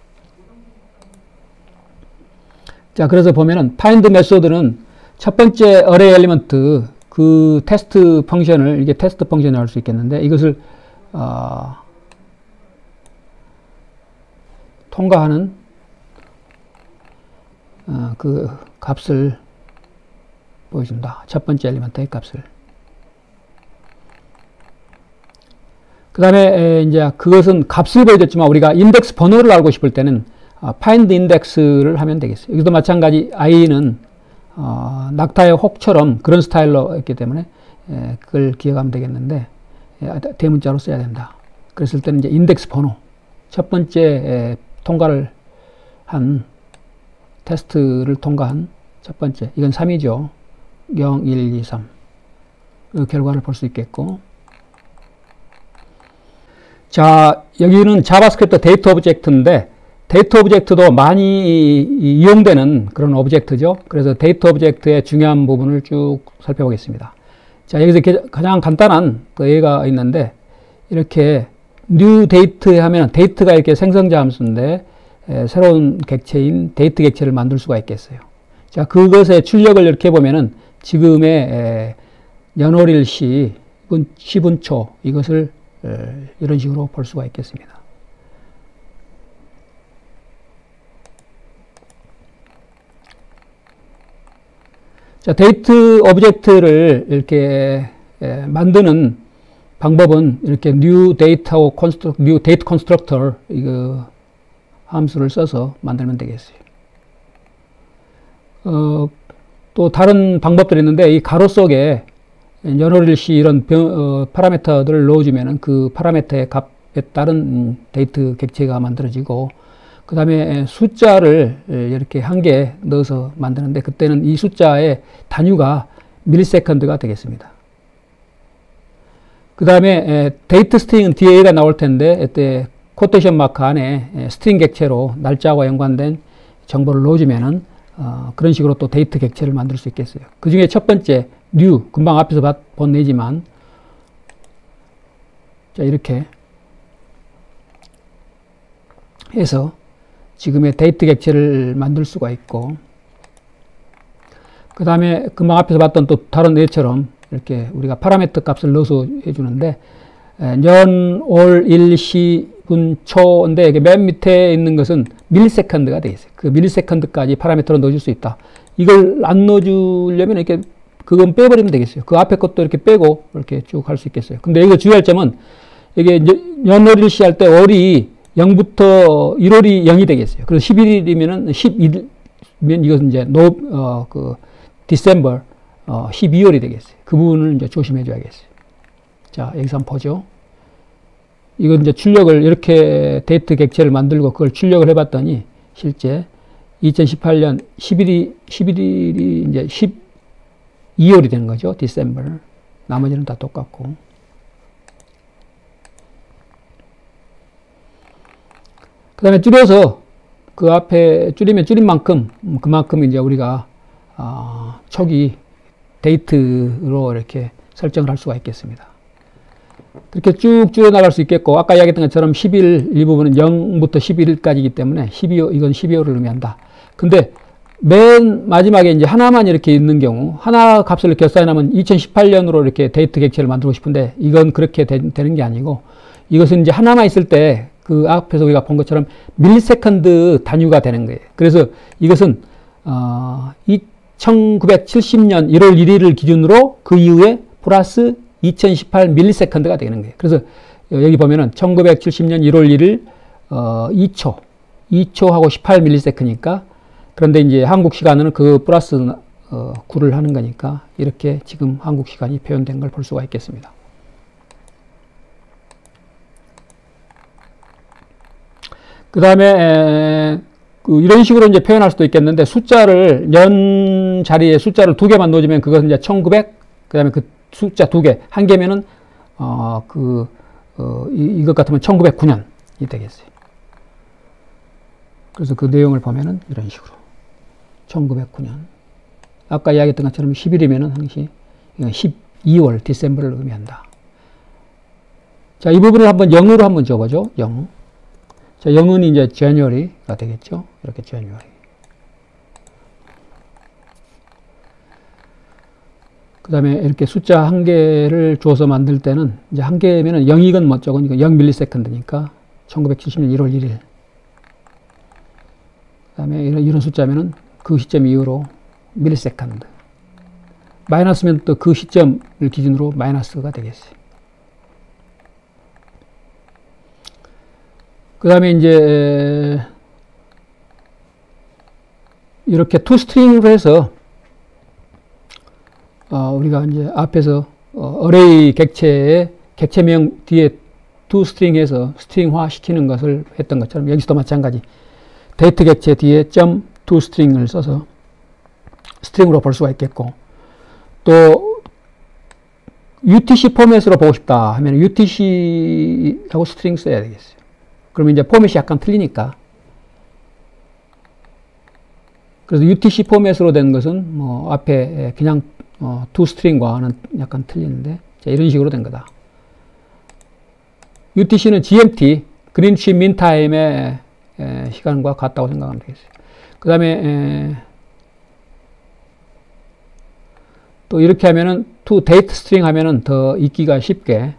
A: 자, 그래서 보면은 find 메소드는 첫 번째 array 엘리먼트 그 테스트 펑션을, 이게 테스트 펑션이 할 수 있겠는데, 이것을 어, 통과하는 어, 그 값을 보여준다. 첫 번째 엘리먼트의 값을. 그 다음에 이제 그것은 값을 보여줬지만 우리가 인덱스 번호를 알고 싶을 때는 어, find index를 하면 되겠어요. 여기도 마찬가지 i는 어, 낙타의 혹처럼 그런 스타일로 했기 때문에 에, 그걸 기억하면 되겠는데, 에, 대문자로 써야 된다. 그랬을 때는 이제 인덱스 번호, 첫 번째 에, 통과를 한 테스트를 통과한 첫 번째, 이건 삼이죠. 영, 일, 이, 삼. 그 결과를 볼 수 있겠고. 자, 여기는 자바스크립트 데이터 오브젝트인데, 데이터 오브젝트도 많이 이용되는 그런 오브젝트죠. 그래서 데이터 오브젝트의 중요한 부분을 쭉 살펴보겠습니다. 자, 여기서 가장 간단한 그 예가 있는데, 이렇게 new date 하면 데이트가 이렇게 생성자 함수인데, 에, 새로운 객체인 데이트 객체를 만들 수가 있겠어요. 자, 그것의 출력을 이렇게 해보면은 지금의 에, 연월일 시, 시분초, 이것을 에, 이런 식으로 볼 수가 있겠습니다. 자, 데이트 오브젝트를 이렇게 에, 만드는 방법은 이렇게 new data하고 construct, new date constructor 이거 함수를 써서 만들면 되겠어요. 어, 또 다른 방법들이 있는데, 이 가로 속에 연월일시 이런 병, 어, 파라미터들을 넣어주면은 그 파라미터의 값에 따른 데이트 객체가 만들어지고, 그 다음에 숫자를 이렇게 한 개 넣어서 만드는데, 그때는 이 숫자의 단위가 밀리세컨드가 되겠습니다. 그 다음에 데이트 스트링은 뒤에 얘가 나올 텐데, 이때 코테이션 마크 안에 스트링 객체로 날짜와 연관된 정보를 넣어주면은 어, 그런 식으로 또 데이트 객체를 만들 수 있겠어요. 그 중에 첫 번째 new, 금방 앞에서 본 예지만, 자 이렇게 해서 지금의 데이트 객체를 만들 수가 있고, 그 다음에 금방 앞에서 봤던 또 다른 예처럼 이렇게 우리가 파라미터 값을 넣어서 해주는데, 년, 월, 일, 시, 분, 초인데 이게 맨 밑에 있는 것은 밀리세컨드가 되겠어요. 그 밀리세컨드까지 파라미터로 넣어줄 수 있다. 이걸 안 넣어주려면 이렇게 그건 빼버리면 되겠어요. 그 앞에 것도 이렇게 빼고 이렇게 쭉 할 수 있겠어요. 근데 여기서 주의할 점은 이게 년, 월, 일, 시 할 때 월이 영부터 일월이 영이 되겠어요. 그래서 십일이면은 십일이면 이것은 이제 노, 어, 그, 디셈버, 어, 십이월이 되겠어요. 그 부분을 이제 조심해 줘야겠어요. 자, 여기서 한번 보죠. 이건 이제 출력을 이렇게 데이트 객체를 만들고 그걸 출력을 해봤더니 실제 이천십팔 년 십일이, 십일일이 이제 십이월이 되는 거죠. 디셈버. 나머지는 다 똑같고. 그 다음에 줄여서 그 앞에 줄이면 줄인 만큼 그만큼 이제 우리가 어, 초기 데이트로 이렇게 설정을 할 수가 있겠습니다. 그렇게 쭉 줄여나갈 수 있겠고, 아까 이야기했던 것처럼 십일 이 부분은 영부터 십일까지이기 때문에 십이월, 이건 십이월을 의미한다. 근데 맨 마지막에 이제 하나만 이렇게 있는 경우, 하나 값을 결산하면 이천십팔 년으로 이렇게 데이트 객체를 만들고 싶은데 이건 그렇게 되, 되는 게 아니고, 이것은 이제 하나만 있을 때 그 앞에서 우리가 본 것처럼 밀리세컨드 단위가 되는 거예요. 그래서 이것은 어, 천구백칠십 년 일월 일일을 기준으로 그 이후에 플러스 이천십팔 밀리세컨드가 되는 거예요. 그래서 여기 보면은 천구백칠십 년 일월 일일 어, 이 초, 이 초하고 십팔 밀리세컨드니까, 그런데 이제 한국 시간은 그 플러스 어, 구를 하는 거니까 이렇게 지금 한국 시간이 표현된 걸 볼 수가 있겠습니다. 그 다음에 그 이런 식으로 이제 표현할 수도 있겠는데, 숫자를 년 자리에 숫자를 두 개만 넣어주면 그것은 이제 천구백, 그 다음에 그 숫자 두 개, 한 개면은 어 그 어 이, 이것 같으면 천구백구 년이 되겠어요. 그래서 그 내용을 보면은 이런 식으로 천구백구 년. 아까 이야기했던 것처럼 십일이면은 항시 십이월 디셈버를 의미한다. 자, 이 부분을 한번 영으로 한번 줘보죠. 영. 자, 영은 이제 January가 되겠죠. 이렇게 January. 그 다음에 이렇게 숫자 한 개를 줘서 만들 때는 이제 한 개면은 영이건 뭐 저건 영 밀리세컨드니까 천구백칠십 년 일월 일일. 그 다음에 이런, 이런 숫자면은 그 시점 이후로 밀리세컨드. 마이너스면 또 그 시점을 기준으로 마이너스가 되겠어요. 그 다음에 이제 이렇게 투 스트링으로 해서 어 우리가 이제 앞에서 어 어레이 객체의 객체명 뒤에 투 스트링 해서 스트링화 시키는 것을 했던 것처럼 여기서도 마찬가지 데이트 객체 뒤에 점 투 스트링을 써서 스트링으로 볼 수가 있겠고, 또 유티씨 포맷으로 보고 싶다 하면 유티씨하고 스트링 써야 되겠어요. 그러면 이제 포맷이 약간 틀리니까. 그래서 유티씨 포맷으로 된 것은 뭐 앞에 그냥 어, 투 스트링과는 약간 틀리는데, 자, 이런 식으로 된 거다. 유티씨는 지엠티, 그린치 민 타임의 에, 시간과 같다고 생각하면 되겠어요. 그 다음에 또 이렇게 하면은 to date string 하면은 더 읽기가 쉽게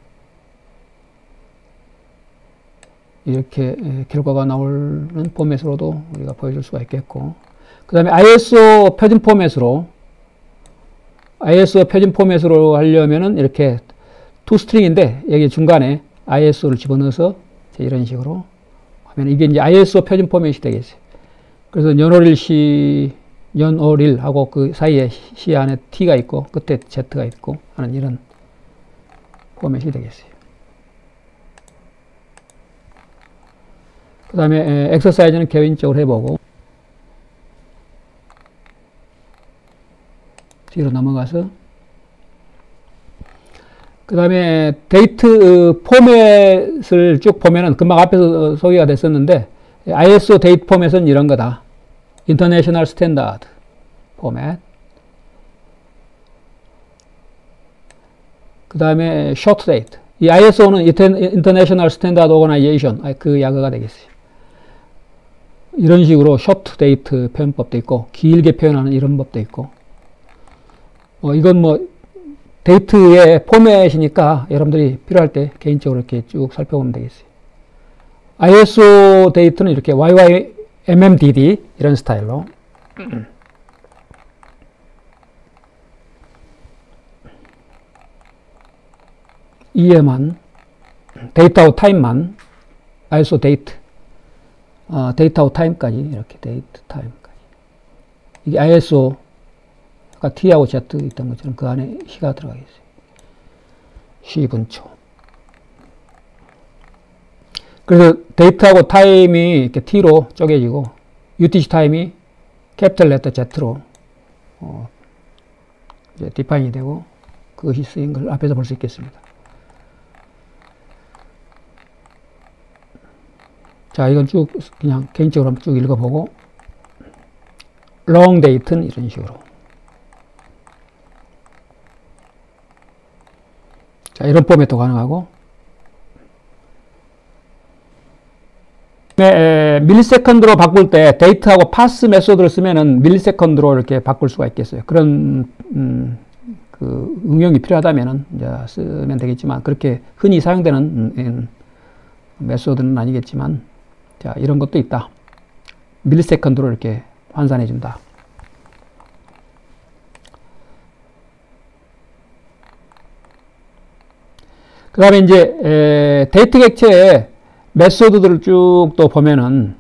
A: 이렇게 결과가 나오는 포맷으로도 우리가 보여줄 수가 있겠고, 그 다음에 아이에스오 표준 포맷으로 아이에스오 표준 포맷으로 하려면은 이렇게 to string인데 여기 중간에 아이에스오를 집어넣어서 이런 식으로 하면 이게 이제 아이에스오 표준 포맷이 되겠어요. 그래서 연월일 시 연월일 하고 그 사이에 시 안에 t가 있고 끝에 z가 있고 하는 이런 포맷이 되겠어요. 그 다음에 엑서사이즈는 개인적으로 해보고 뒤로 넘어가서 그 다음에 데이트 포맷을 쭉 보면은 금방 앞에서 소개가 됐었는데 아이에스오 데이트 포맷은 이런 거다. 인터내셔널 스탠다드. 포맷. 그 다음에 short date. 이 아이에스오는 International Standard Organization, 그 약어가 되겠어요. 이런 식으로 short date 표현법도 있고, 길게 표현하는 이런 법도 있고, 어, 이건 뭐 데이트의 포맷이니까 여러분들이 필요할 때 개인적으로 이렇게 쭉 살펴보면 되겠어요. 아이에스오 데이트는 이렇게 와이와이엠엠디디 이런 스타일로 이에만 데이트하고 타임만 아이에스오 데이트 어, 데이트하고 타임까지 이렇게 데이트 타임까지 이게 아이에스오 아까 T하고 Z 있던 것처럼 그 안에 시가 들어가겠어요. 시 분초. 그래서 데이트하고 타임이 이렇게 T로 쪼개지고 유티씨 타임이 캐피탈 레터 Z로 어, 이제 디파인이 되고 그것이 쓰인 걸 앞에서 볼 수 있겠습니다. 자, 이건 쭉 그냥 개인적으로 한번 쭉 읽어보고 long date는 이런 식으로. 자, 이런 포맷도 가능하고 네, 밀리세컨드로 바꿀 때 데이트하고 파스 메소드를 쓰면은 밀리세컨드로 이렇게 바꿀 수가 있겠어요. 그런 음, 그 응용이 필요하다면은 이제 쓰면 되겠지만 그렇게 흔히 사용되는 음, 메소드는 아니겠지만 자, 이런 것도 있다. 밀리세컨드로 이렇게 환산해 준다. 그 다음에 이제 에, 데이트 객체의 메소드들을 쭉 또 보면은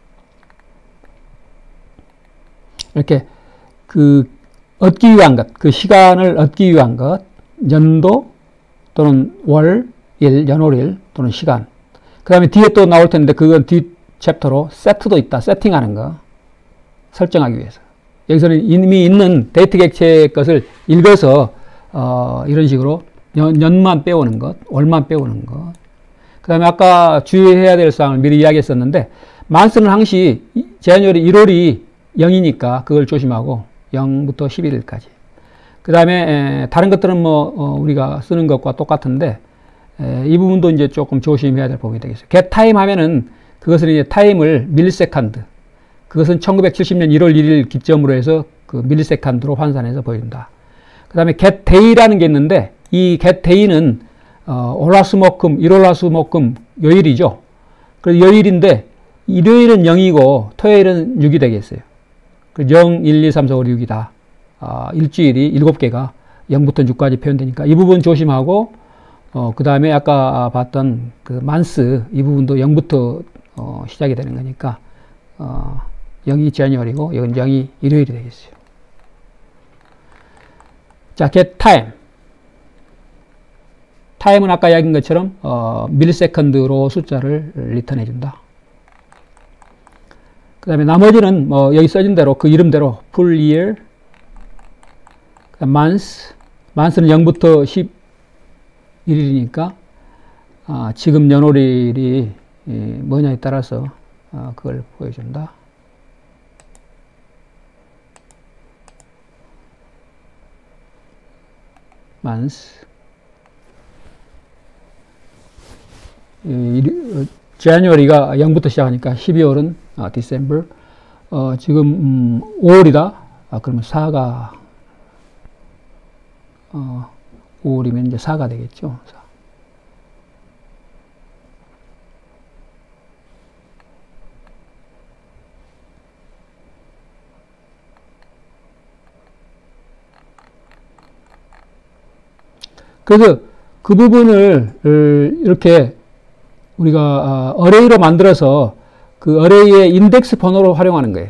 A: 이렇게 그 얻기 위한 것, 그 시간을 얻기 위한 것, 연도 또는 월, 일, 연월일 또는 시간. 그 다음에 뒤에 또 나올 텐데 그건 뒷 챕터로 세트도 있다. 세팅하는 거. 설정하기 위해서. 여기서는 이미 있는 데이트 객체의 것을 읽어서 어, 이런 식으로 연, 년만 빼오는 것, 월만 빼오는 것. 그 다음에 아까 주의해야 될 사항을 미리 이야기했었는데 만스는 항시 제한율이 일월이 영이니까 그걸 조심하고 영부터 십일 일까지. 그 다음에 다른 것들은 뭐 어, 우리가 쓰는 것과 똑같은데 에, 이 부분도 이제 조금 조심해야 될 부분이 되겠어요. get time 하면은 그것은 이제 타임을 밀리세컨드. 그것은 천구백칠십 년 일월 일일 기점으로 해서 그 밀리세컨드로 환산해서 보여준다. 그 다음에 get day라는 게 있는데 이 get day는 어, 월화수목금, 일월화수목금 요일이죠. 그래서 요일인데 일요일은 영이고 토요일은 육이 되겠어요. 그 영, 일, 이, 삼, 사, 오, 육, 육이다. 어, 일주일이 일곱 개가 영부터 육까지 표현되니까 이 부분 조심하고 어, 그 다음에 아까 봤던 그 만스 이 부분도 영부터 어, 시작이 되는 거니까 어, 영이 제니얼이고 이건 영이 일요일이 되겠어요. 자, get time. 타임은 아까 이야기한 것처럼 어, 밀리세컨드로 숫자를 리턴해 준다. 그 다음에 나머지는 뭐 여기 써진 대로 그 이름대로 full year, month, month는 영부터 십일 일이니까 어, 지금 연월일이 뭐냐에 따라서 어, 그걸 보여준다. month. January가 영부터 시작하니까 십이월은 어, December. 어, 지금 음, 오월이다. 아, 그러면 사가 어, 오월이면 이제 사가 되겠죠. 사. 그래서 그 부분을 이렇게 우리가 어레이로 만들어서 그 어레이의 인덱스 번호로 활용하는 거예요.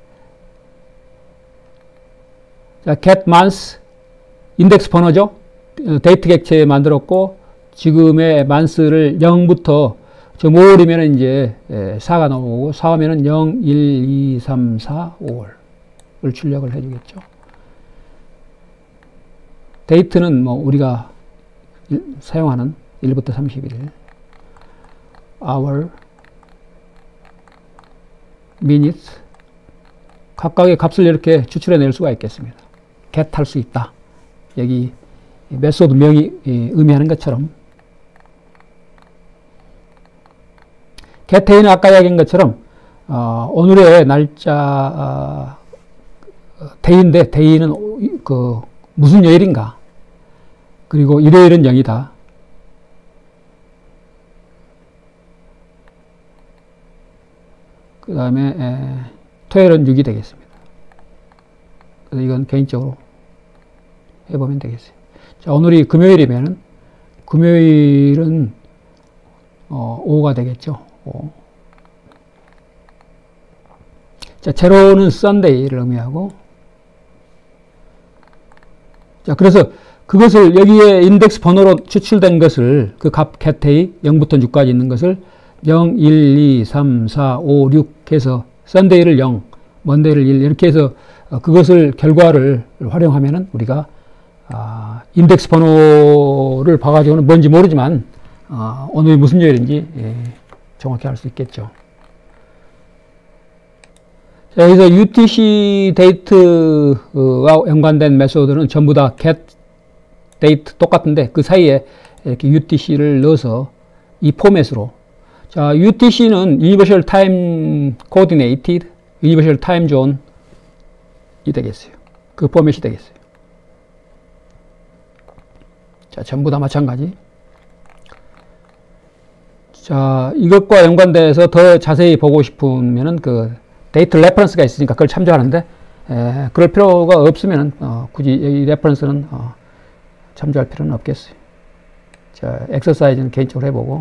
A: 자, get month 인덱스 번호죠. 데이트 객체 만들었고 지금의 month를 영부터 지금 오월이면 이제 사가 나오고 사하면은 영, 일, 이, 삼, 사, 오월을 출력을 해주겠죠. 데이트는 뭐 우리가 사용하는 일부터 삼십일 일. hour, minute, 각각의 값을 이렇게 추출해낼 수가 있겠습니다. get 할 수 있다. 여기 메소드 명이 의미하는 것처럼 getA는 아까 이야기한 것처럼 어, 오늘의 날짜 어, 데이인데 데이는 그 무슨 요일인가, 그리고 일요일은 영이다. 그 다음에 토요일은 육이 되겠습니다. 그래서 이건 개인적으로 해보면 되겠어요. 자, 오늘이 금요일이면은 금요일은 어, 오가 되겠죠. 오. 자, 제로는 Sunday를 의미하고, 자, 그래서 그것을 여기에 인덱스 번호로 추출된 것을 그 값 getA 영부터 육까지 있는 것을 영, 일, 이, 삼, 사, 오, 육 해서 Sunday를 영, Monday를 일 이렇게 해서 그것을 결과를 활용하면은 우리가 아, 인덱스 번호를 봐가지고는 뭔지 모르지만 아, 오늘이 무슨 요일인지 예, 정확히 알 수 있겠죠. 자, 여기서 유티씨 데이트와 연관된 메소드는 전부 다 get date 똑같은데 그 사이에 이렇게 유티씨를 넣어서 이 포맷으로, 자, 유티씨는 Universal Time Coordinated, Universal Time Zone이 되겠어요. 그 포맷이 되겠어요. 자, 전부 다 마찬가지. 자, 이것과 연관돼서 더 자세히 보고 싶으면은 그 데이터 레퍼런스가 있으니까 그걸 참조하는데, 에, 그럴 필요가 없으면은 어, 굳이 이 레퍼런스는 어, 참조할 필요는 없겠어요. 자, 엑서사이즈는 개인적으로 해보고,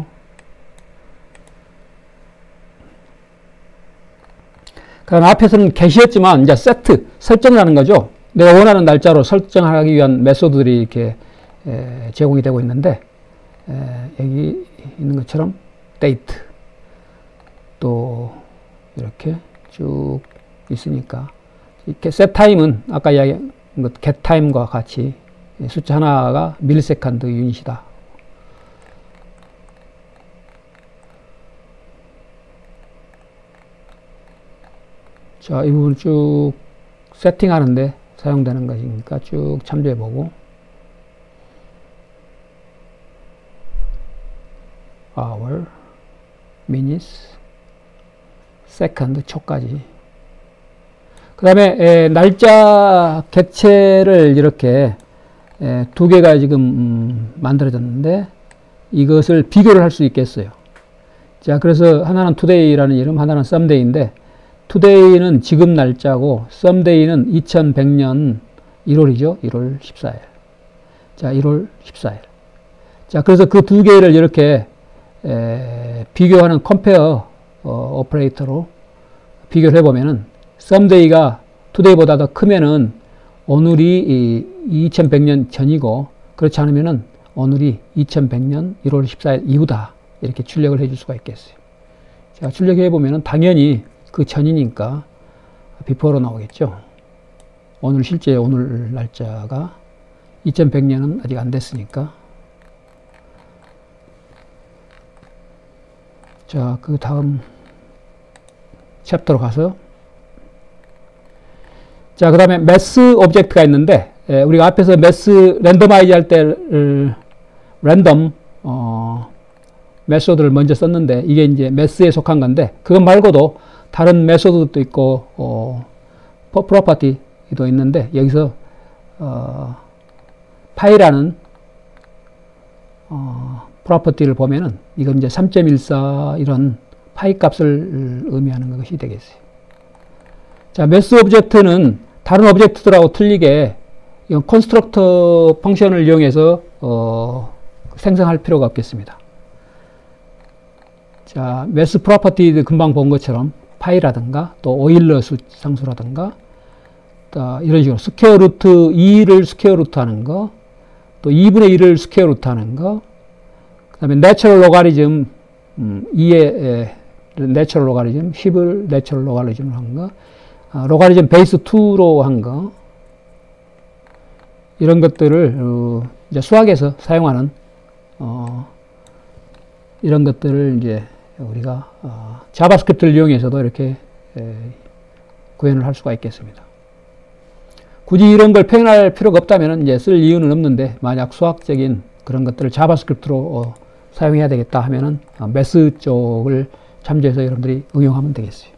A: 그럼 앞에서는 get이었지만 이제 세트 설정을 하는 거죠. 내가 원하는 날짜로 설정하기 위한 메소드들이 이렇게 에, 제공이 되고 있는데, 에, 여기 있는 것처럼 date 또 이렇게 쭉 있으니까, 이렇게 set time은 아까 이야기한 것 get time과 같이 숫자 하나가 밀리세컨드 유닛이다. 자, 이 부분 쭉 세팅하는데 사용되는 것이니까 쭉 참조해보고, hour, minutes, second, 초까지. 그 다음에 날짜 객체를 이렇게 에, 두 개가 지금 음, 만들어졌는데 이것을 비교를 할 수 있겠어요. 자, 그래서 하나는 today라는 이름, 하나는 someday인데, today는 지금 날짜고 someday는 이천백 년 일월이죠. 일월 십사일. 자, 일월 십사일. 자, 그래서 그 두 개를 이렇게 에, 비교하는 컴페어 어, 오퍼레이터로 비교를 해보면은 someday가 today보다 더 크면은 오늘이 이 이천백 년 전이고, 그렇지 않으면은 오늘이 이천백 년 일월 십사일 이후다. 이렇게 출력을 해줄 수가 있겠어요. 자, 출력해 보면은 당연히 그 전이니까 비포로 나오겠죠. 오늘 실제 오늘 날짜가 이천백 년은 아직 안 됐으니까. 자, 그 다음 챕터로 가서, 자, 그 다음에 매스 오브젝트가 있는데, 에, 우리가 앞에서 매스 랜덤아이즈 할 때 랜덤 어, 메소드를 먼저 썼는데 이게 이제 매스에 속한 건데, 그것 말고도 다른 메소드도 있고 어, 프로퍼티도 있는데, 여기서 어, 파이라는 어, 프로퍼티를 보면은 이건 이제 삼 점 일사 이런 파이 값을 의미하는 것이 되겠어요. 자, 매스 오브젝트는 다른 오브젝트들하고 틀리게 이건 컨스트럭터 펑션을 이용해서 어, 생성할 필요가 없겠습니다. 자, 매스 프로퍼티 금방 본 것처럼 파이라든가 또 오일러 상수라든가 또 이런 식으로 스퀘어 루트 이를 스퀘어 루트 하는 거, 또 이분의 일을 스퀘어 루트 하는 거, 그 다음에 내추럴 로가리즘 음, 이의 내추럴 로가리즘, 십을 내추럴 로가리즘으로 한 거, 아, 로가리즘 베이스 이로 한 거, 이런 것들을 어, 이제 수학에서 사용하는 어, 이런 것들을 이제 우리가 어, 자바스크립트를 이용해서도 이렇게 에, 구현을 할 수가 있겠습니다. 굳이 이런 걸 표현할 필요가 없다면 이제 쓸 이유는 없는데, 만약 수학적인 그런 것들을 자바스크립트로 어, 사용해야 되겠다 하면은 어, 매스 쪽을 참조해서 여러분들이 응용하면 되겠어요.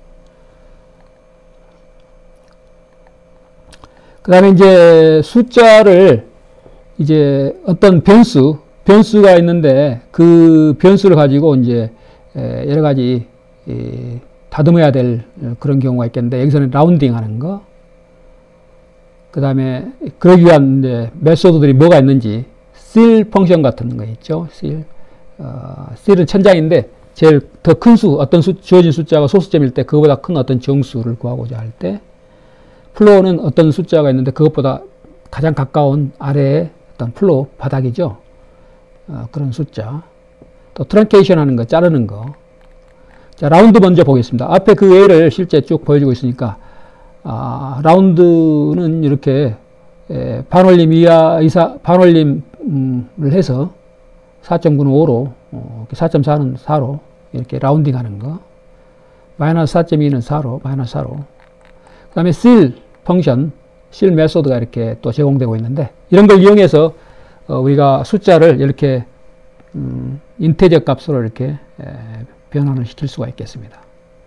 A: 그 다음에 이제 숫자를 이제 어떤 변수, 변수가 있는데 그 변수를 가지고 이제 여러 가지 다듬어야 될 그런 경우가 있겠는데, 여기서는 라운딩 하는 거, 그 다음에 그러기 위한 이제 메소드들이 뭐가 있는지, sil 펑션 같은 거 있죠. sil. 어, sil은 천장인데 제일 더 큰 수, 어떤 수, 주어진 숫자가 소수점일 때 그거보다 큰 어떤 정수를 구하고자 할 때, 플로어는 어떤 숫자가 있는데 그것보다 가장 가까운 아래에 어떤 플로어 바닥이죠. 어, 그런 숫자. 또 트렁케이션 하는 거, 자르는 거. 자, 라운드 먼저 보겠습니다. 앞에 그 예를 실제 쭉 보여주고 있으니까, 아, 라운드는 이렇게 에, 반올림 이하, 이사, 반올림을 해서 사 점 구는 오로, 어, 사 점 사는 사로 이렇게 라운딩 하는 거, 마이너스 사 점 이는 사로, 마이너스 사로. 그 다음에 sil 펑션, sil 메소드가 이렇게 또 제공되고 있는데, 이런 걸 이용해서 어, 우리가 숫자를 이렇게 음, 인테저 값으로 이렇게 에, 변환을 시킬 수가 있겠습니다.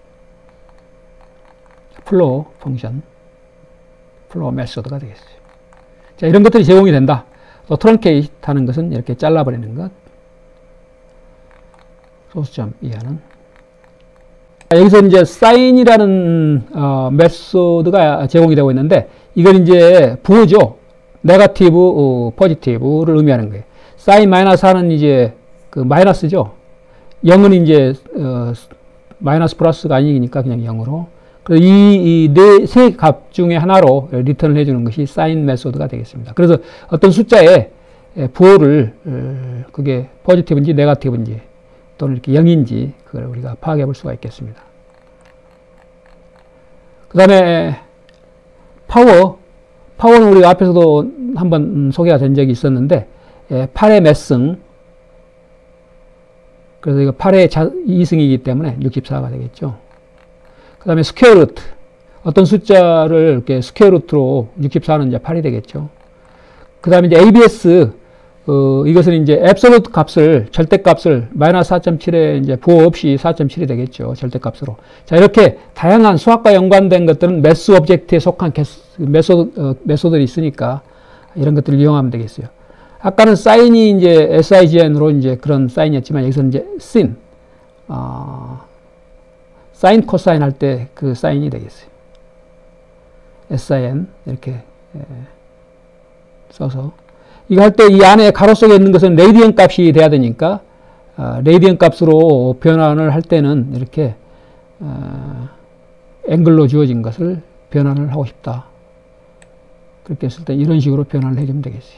A: 플로우 펑션, 플로우 메소드가 되겠어요. 자, 이런 것들이 제공이 된다. 또 트렁케이트 하는 것은 이렇게 잘라버리는 것, 소수점 이하는. 여기서 이제 sign이라는 어, 메소드가 제공이 되고 있는데, 이건 이제 부호죠. 네거티브, 어, 포지티브를 의미하는 거예요. sin 마이너스 사는 이제 그 마이너스죠. 영은 이제 어, 마이너스 플러스가 아니니까 그냥 영으로. 그래서 이, 이 네, 세 값 중에 하나로 리턴을 해주는 것이 sin 메소드가 되겠습니다. 그래서 어떤 숫자의 부호를, 어, 그게 포지티브인지 네거티브인지 또는 이렇게 영인지 그걸 우리가 파악해 볼 수가 있겠습니다. 그 다음에 파워. 파워는 우리가 앞에서도 한번 소개가 된 적이 있었는데, 예, 팔의 몇 승. 그래서 이거 팔의 이 승이기 때문에 육십사가 되겠죠. 그 다음에 스퀘어 루트. 어떤 숫자를 이렇게 스퀘어 루트로 육십사는 이제 팔이 되겠죠. 그 다음에 이제 에이비에스. 어, 이것은 이제 앱솔루트 값을, 절대값을 마이너스 사 점 칠에 이제 부호 없이 사 점 칠이 되겠죠. 절대값으로. 자, 이렇게 다양한 수학과 연관된 것들은 매스 오브젝트에 속한 메소드, 어, 메소드들이 있으니까 이런 것들을 이용하면 되겠어요. 아까는 사인이 이제 에스아이지엔으로 이제 그런 사인이었지만, 여기서는 이제 sin, 어, 사인 코사인 할 때 그 사인이 되겠어요. 에스아이엔 이렇게 예, 써서. 이거 할 때 이 안에 가로 속에 있는 것은 레디언 값이 돼야 되니까, 어, 레디언 값으로 변환을 할 때는 이렇게 어, 앵글로 주어진 것을 변환을 하고 싶다. 그렇게 했을 때 이런 식으로 변환을 해주면 되겠어요.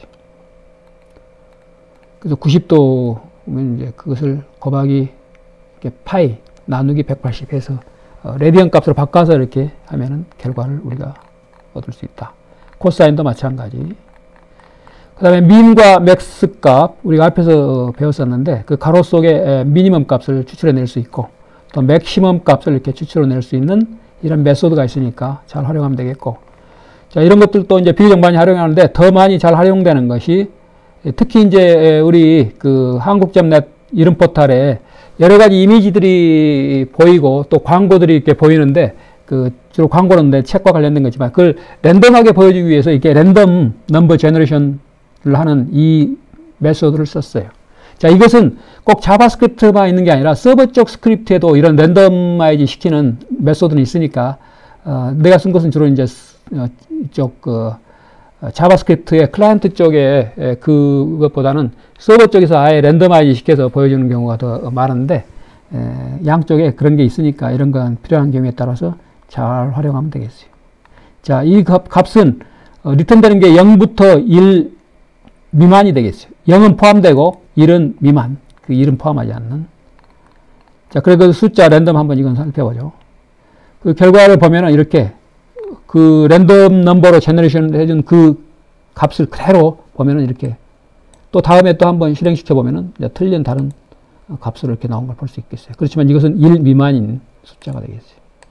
A: 그래서 구십 도면 이제 그것을 곱하기 이렇게 파이 나누기 백팔십 해서 어, 레디언 값으로 바꿔서 이렇게 하면은 결과를 우리가 얻을 수 있다. 코사인도 마찬가지. 그 다음에 민과 맥스 값, 우리가 앞에서 배웠었는데, 그 가로 속에 미니멈 값을 추출해낼 수 있고, 또 맥시멈 값을 이렇게 추출해낼 수 있는 이런 메소드가 있으니까 잘 활용하면 되겠고, 자, 이런 것들도 이제 비교적 많이 활용하는데, 더 많이 잘 활용되는 것이, 특히 이제 우리 그 한국점넷 이름 포탈에 여러 가지 이미지들이 보이고, 또 광고들이 이렇게 보이는데, 그 주로 광고는 내 책과 관련된 거지만, 그걸 랜덤하게 보여주기 위해서 이게 랜덤 넘버 제너레이션 하는 이 메소드를 썼어요. 자, 이것은 꼭 자바스크립트만 있는 게 아니라 서버 쪽 스크립트에도 이런 랜덤마이즈 시키는 메소드는 있으니까, 어, 내가 쓴 것은 주로 이제 어, 이쪽 그 어, 자바스크립트의 클라이언트 쪽에 에, 그것보다는 서버 쪽에서 아예 랜덤마이즈 시켜서 보여주는 경우가 더 많은데, 에, 양쪽에 그런 게 있으니까 이런 건 필요한 경우에 따라서 잘 활용하면 되겠어요. 자, 이 값, 값은 어, 리턴되는 게 영부터 일 미만이 되겠어요. 영은 포함되고 일은 미만. 그 일은 포함하지 않는. 자, 그리고 숫자 랜덤 한번 이건 살펴보죠. 그 결과를 보면은 이렇게 그 랜덤 넘버로 제너레이션 해준 그 값을 그대로 보면은 이렇게 또 다음에 또 한번 실행시켜 보면은 틀린 다른 값으로 이렇게 나온 걸 볼 수 있겠어요. 그렇지만 이것은 일 미만인 숫자가 되겠어요.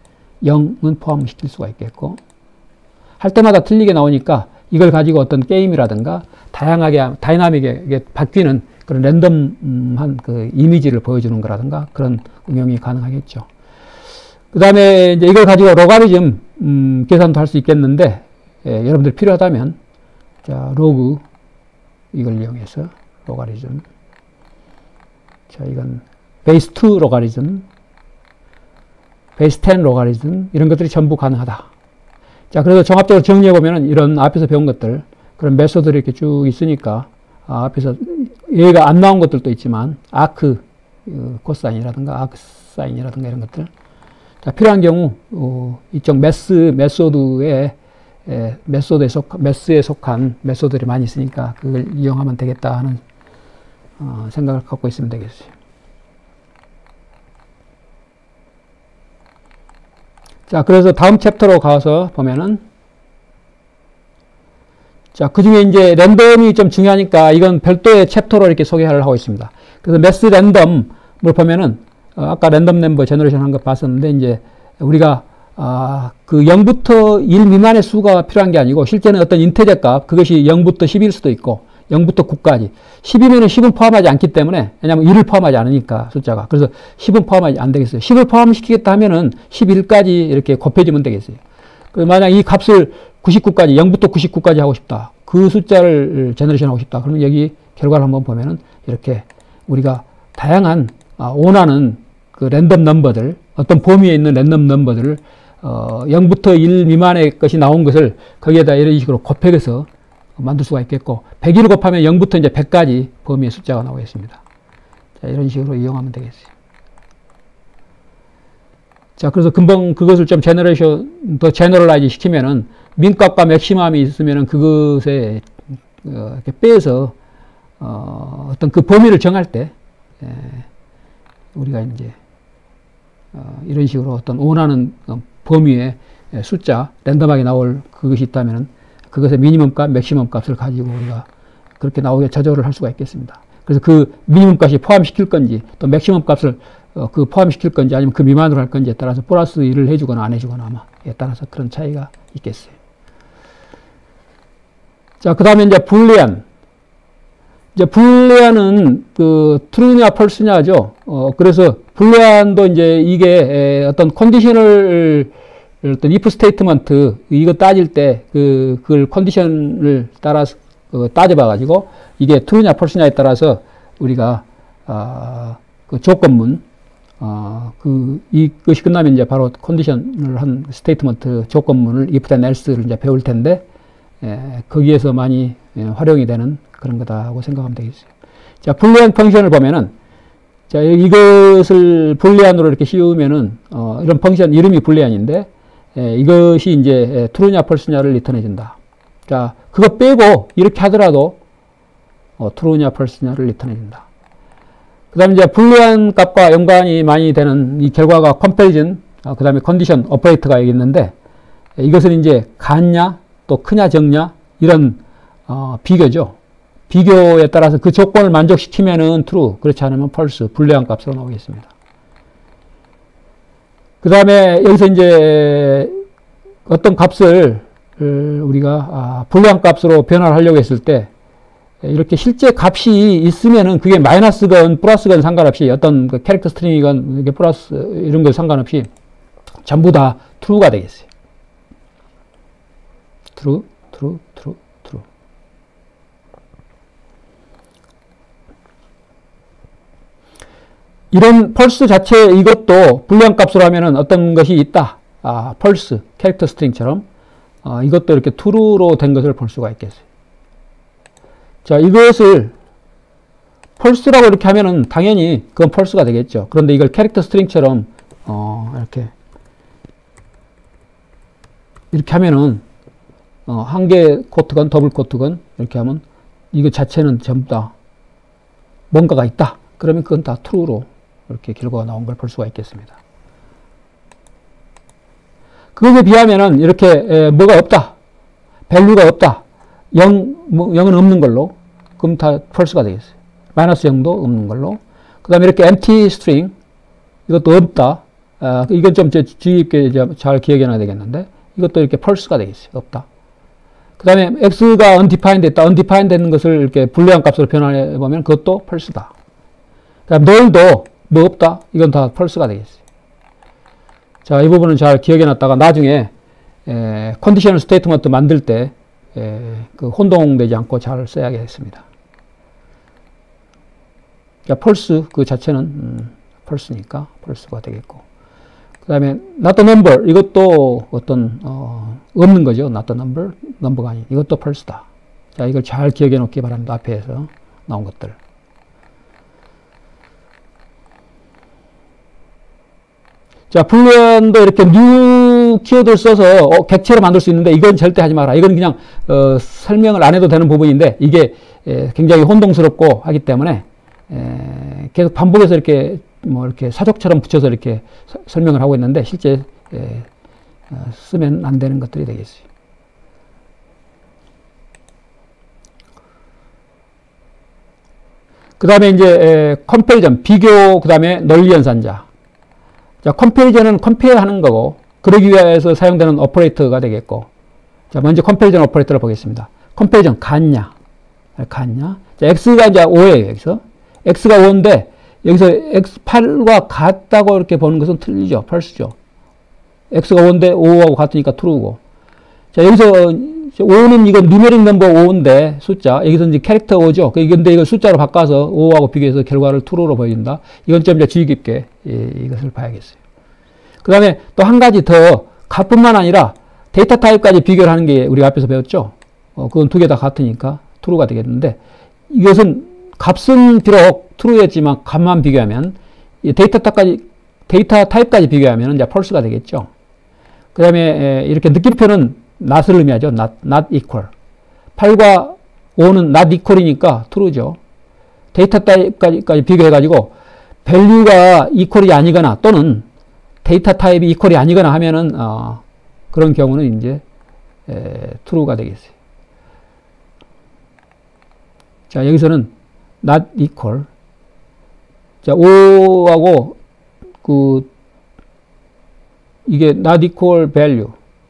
A: 영은 포함시킬 수가 있겠고, 할 때마다 틀리게 나오니까 이걸 가지고 어떤 게임이라든가 다양하게, 다이나믹하게 바뀌는 그런 랜덤한 그 이미지를 보여주는 거라든가 그런 응용이 가능하겠죠. 그 다음에 이제 이걸 가지고 로가리즘, 음, 계산도 할 수 있겠는데, 예, 여러분들 필요하다면, 자, 로그, 이걸 이용해서 로가리즘. 자, 이건 베이스 투 로가리즘, 베이스 텐 로가리즘, 이런 것들이 전부 가능하다. 자, 그래서 종합적으로 정리해보면 이런 앞에서 배운 것들, 그런 메소드들이 이렇게 쭉 있으니까, 아, 앞에서 얘가 안 나온 것들도 있지만, 아크, 어, 코사인이라든가, 아크 사인이라든가 이런 것들. 자, 필요한 경우, 어, 이쪽 메스, 메소드에, 에, 메소드에 속, 메스에 속한 메소드들이 많이 있으니까 그걸 이용하면 되겠다 하는, 어, 생각을 갖고 있으면 되겠어요. 자, 그래서 다음 챕터로 가서 보면은, 자, 그 중에 이제 랜덤이 좀 중요하니까 이건 별도의 챕터로 이렇게 소개를 하고 있습니다. 그래서 매스 랜덤을 보면은, 어, 아까 랜덤 넘버 제너레이션 한 거 봤었는데, 이제 우리가, 아, 그 영부터 일 미만의 수가 필요한 게 아니고, 실제는 어떤 인테저 값, 그것이 영부터 십일 수도 있고, 영부터 구까지. 십이면은 십은 포함하지 않기 때문에, 왜냐면 일을 포함하지 않으니까, 숫자가. 그래서 십은 포함하지 안 되겠어요. 십을 포함시키겠다 하면은 십일까지 이렇게 곱해주면 되겠어요. 그 만약 이 값을 구십구까지, 영부터 구십구까지 하고 싶다. 그 숫자를 제너레이션 하고 싶다. 그러면 여기 결과를 한번 보면은 이렇게 우리가 다양한, 아, 원하는 그 랜덤 넘버들, 어떤 범위에 있는 랜덤 넘버들을, 어, 영부터 일 미만의 것이 나온 것을 거기에다 이런 식으로 곱해서 만들 수가 있겠고, 백을 곱하면 영부터 이제 백까지 범위의 숫자가 나오겠습니다. 자, 이런 식으로 이용하면 되겠어요. 자, 그래서 금방 그것을 좀 제너레이션, 더 제너럴라이즈 시키면은, 민값과 맥시멈이 있으면은 그것에, 어, 이렇게 빼서, 어, 어떤 그 범위를 정할 때, 에, 우리가 이제, 어, 이런 식으로 어떤 원하는 범위의 숫자, 랜덤하게 나올 그것이 있다면은, 그것의 미니멈 값, 맥시멈 값을 가지고 우리가 그렇게 나오게 조절을 할 수가 있겠습니다. 그래서 그 미니멈 값이 포함시킬 건지, 또 맥시멈 값을 어, 그 포함시킬 건지, 아니면 그 미만으로 할 건지에 따라서 플러스 일을 해주거나 안 해주거나 아마에 따라서 그런 차이가 있겠어요. 자, 그 다음에 이제 불리안. 이제 불리안은 그 트루냐 펄스냐죠. 어, 그래서 불리안도 이제 이게 에, 어떤 컨디션을 어떤 if 스테이트먼트 이거 따질 때 그 그걸 컨디션을 따라서 어, 따져봐 가지고 이게 트루냐 펄스냐에 따라서 우리가 아, 그 조건문 어, 그 이것이 끝나면 이제 바로 컨디션을 한 스테이트먼트 조건문을 if then else를 이제 배울 텐데 에, 거기에서 많이 에, 활용이 되는 그런 거다고 생각하면 되겠어요. 자, 불리안 펑션을 보면은 자, 이것을 불리안으로 이렇게 씌우면은 어, 이런 펑션 이름이 불리안인데 에, 이것이 이제 트루냐 펄스냐를 리턴해 준다. 자, 그거 빼고 이렇게 하더라도 어, 트루냐 펄스냐를 리턴해 준다. 그 다음에 이제 불리안 값과 연관이 많이 되는 이 결과가 컴패리즌, 어, 그 다음에 컨디션 오퍼레이터가 여기 있는데 이것은 이제 같냐 또 크냐 적냐 이런 어, 비교죠. 비교에 따라서 그 조건을 만족시키면은 true, 그렇지 않으면 false, 불리한 값으로 나오겠습니다. 그 다음에 여기서 이제 어떤 값을 우리가 아, 불리한 값으로 변화를 하려고 했을 때 이렇게 실제 값이 있으면은 그게 마이너스건 플러스건 상관없이 어떤 그 캐릭터 스트링이건 이게 플러스 이런 거 상관없이 전부 다 true가 되겠어요. true, true, true, true. 이런 펄스 자체 이것도 불리한 값으로 하면은 어떤 것이 있다. 아, 펄스, 캐릭터 스트링처럼 아, 이것도 이렇게 true로 된 것을 볼 수가 있겠어요. 자, 이것을 펄스라고 이렇게 하면은 당연히 그건 펄스가 되겠죠. 그런데 이걸 캐릭터 스트링처럼 어, 이렇게 이렇게 하면은 어, 한 개 코트건 더블 코트건 이렇게 하면 이거 자체는 전부 다 뭔가가 있다. 그러면 그건 다 true로 이렇게 결과가 나온 걸 볼 수가 있겠습니다. 그것에 비하면은 이렇게 에, 뭐가 없다. 밸류가 없다. 영, 뭐, 영은 없는 걸로. 그럼 다 false가 되겠어요. 마이너스 영도 없는 걸로. 그 다음에 이렇게 empty string. 이것도 없다. 아, 이건 좀 주의 깊게 잘 기억해 놔야 되겠는데, 이것도 이렇게 펄스가 되겠어요. 없다. 그 다음에 x가 undefined 됐다. undefined 되는 것을 이렇게 불리한 값으로 변환해 보면 그것도 펄스다. 그 다음 null도 뭐 없다. 이건 다 펄스가 되겠어요. 자, 이 부분은 잘 기억해 놨다가 나중에 에, 컨디셔널 스테이트먼트 만들 때 에, 그 혼동되지 않고 잘 써야겠습니다. 자, 펄스 그 자체는 음, 펄스니까 펄스가 되겠고, 그 다음에 not the number 이것도 어떤 어, 없는 거죠. not the number 넘버가 아니 이것도 펄스다. 자, 이걸 잘 기억해 놓기 바랍니다. 앞에서 나온 것들. 자, 불리언도 이렇게 new 키워드를 써서 어, 객체로 만들 수 있는데 이건 절대 하지 마라. 이건 그냥 어, 설명을 안 해도 되는 부분인데 이게 에, 굉장히 혼동스럽고 하기 때문에 에, 계속 반복해서 이렇게 뭐 이렇게 사족처럼 붙여서 이렇게 서, 설명을 하고 있는데 실제 에, 어, 쓰면 안 되는 것들이 되겠어요. 그 다음에 이제 컴패리전 비교, 그 다음에 널리 연산자. 자, 컴패리전은 컴페어 하는 거고, 그러기 위해서 사용되는 오퍼레이터가 되겠고, 자, 먼저 컴패리전 오퍼레이터를 보겠습니다. 컴패리전, 같냐? 같냐? 자, x가 이제 오예요, 여기서. x가 오인데, 여기서 x 팔과 같다고 이렇게 보는 것은 틀리죠. 펄스죠. x가 오인데 오하고 같으니까 true고. 자, 여기서 오는 이건 누메릭 넘버 오인데, 숫자. 여기서 이제 캐릭터 오죠. 근데 이걸 숫자로 바꿔서 오하고 비교해서 결과를 true로 보여준다. 이건 좀 이제 주의 깊게 예, 이것을 봐야겠어요. 그 다음에 또 한 가지 더, 값뿐만 아니라 데이터 타입까지 비교를 하는 게 우리가 앞에서 배웠죠. 어, 그건 두 개 다 같으니까 true가 되겠는데, 이것은 값은 비록 true였지만 값만 비교하면, 이 데이터 타입까지, 데이터 타입까지 비교하면 이제 false가 되겠죠. 그 다음에 이렇게 느낌표는 not을 의미하죠. not, not equal. 팔과 오는 not equal이니까 true죠. 데이터 타입까지 비교해가지고 value가 equal이 아니거나 또는 데이터 타입이 equal이 아니거나 하면은 어, 그런 경우는 이제 에, true가 되겠어요. 자, 여기서는 not equal. 자, 오하고 그 이게 not equal value.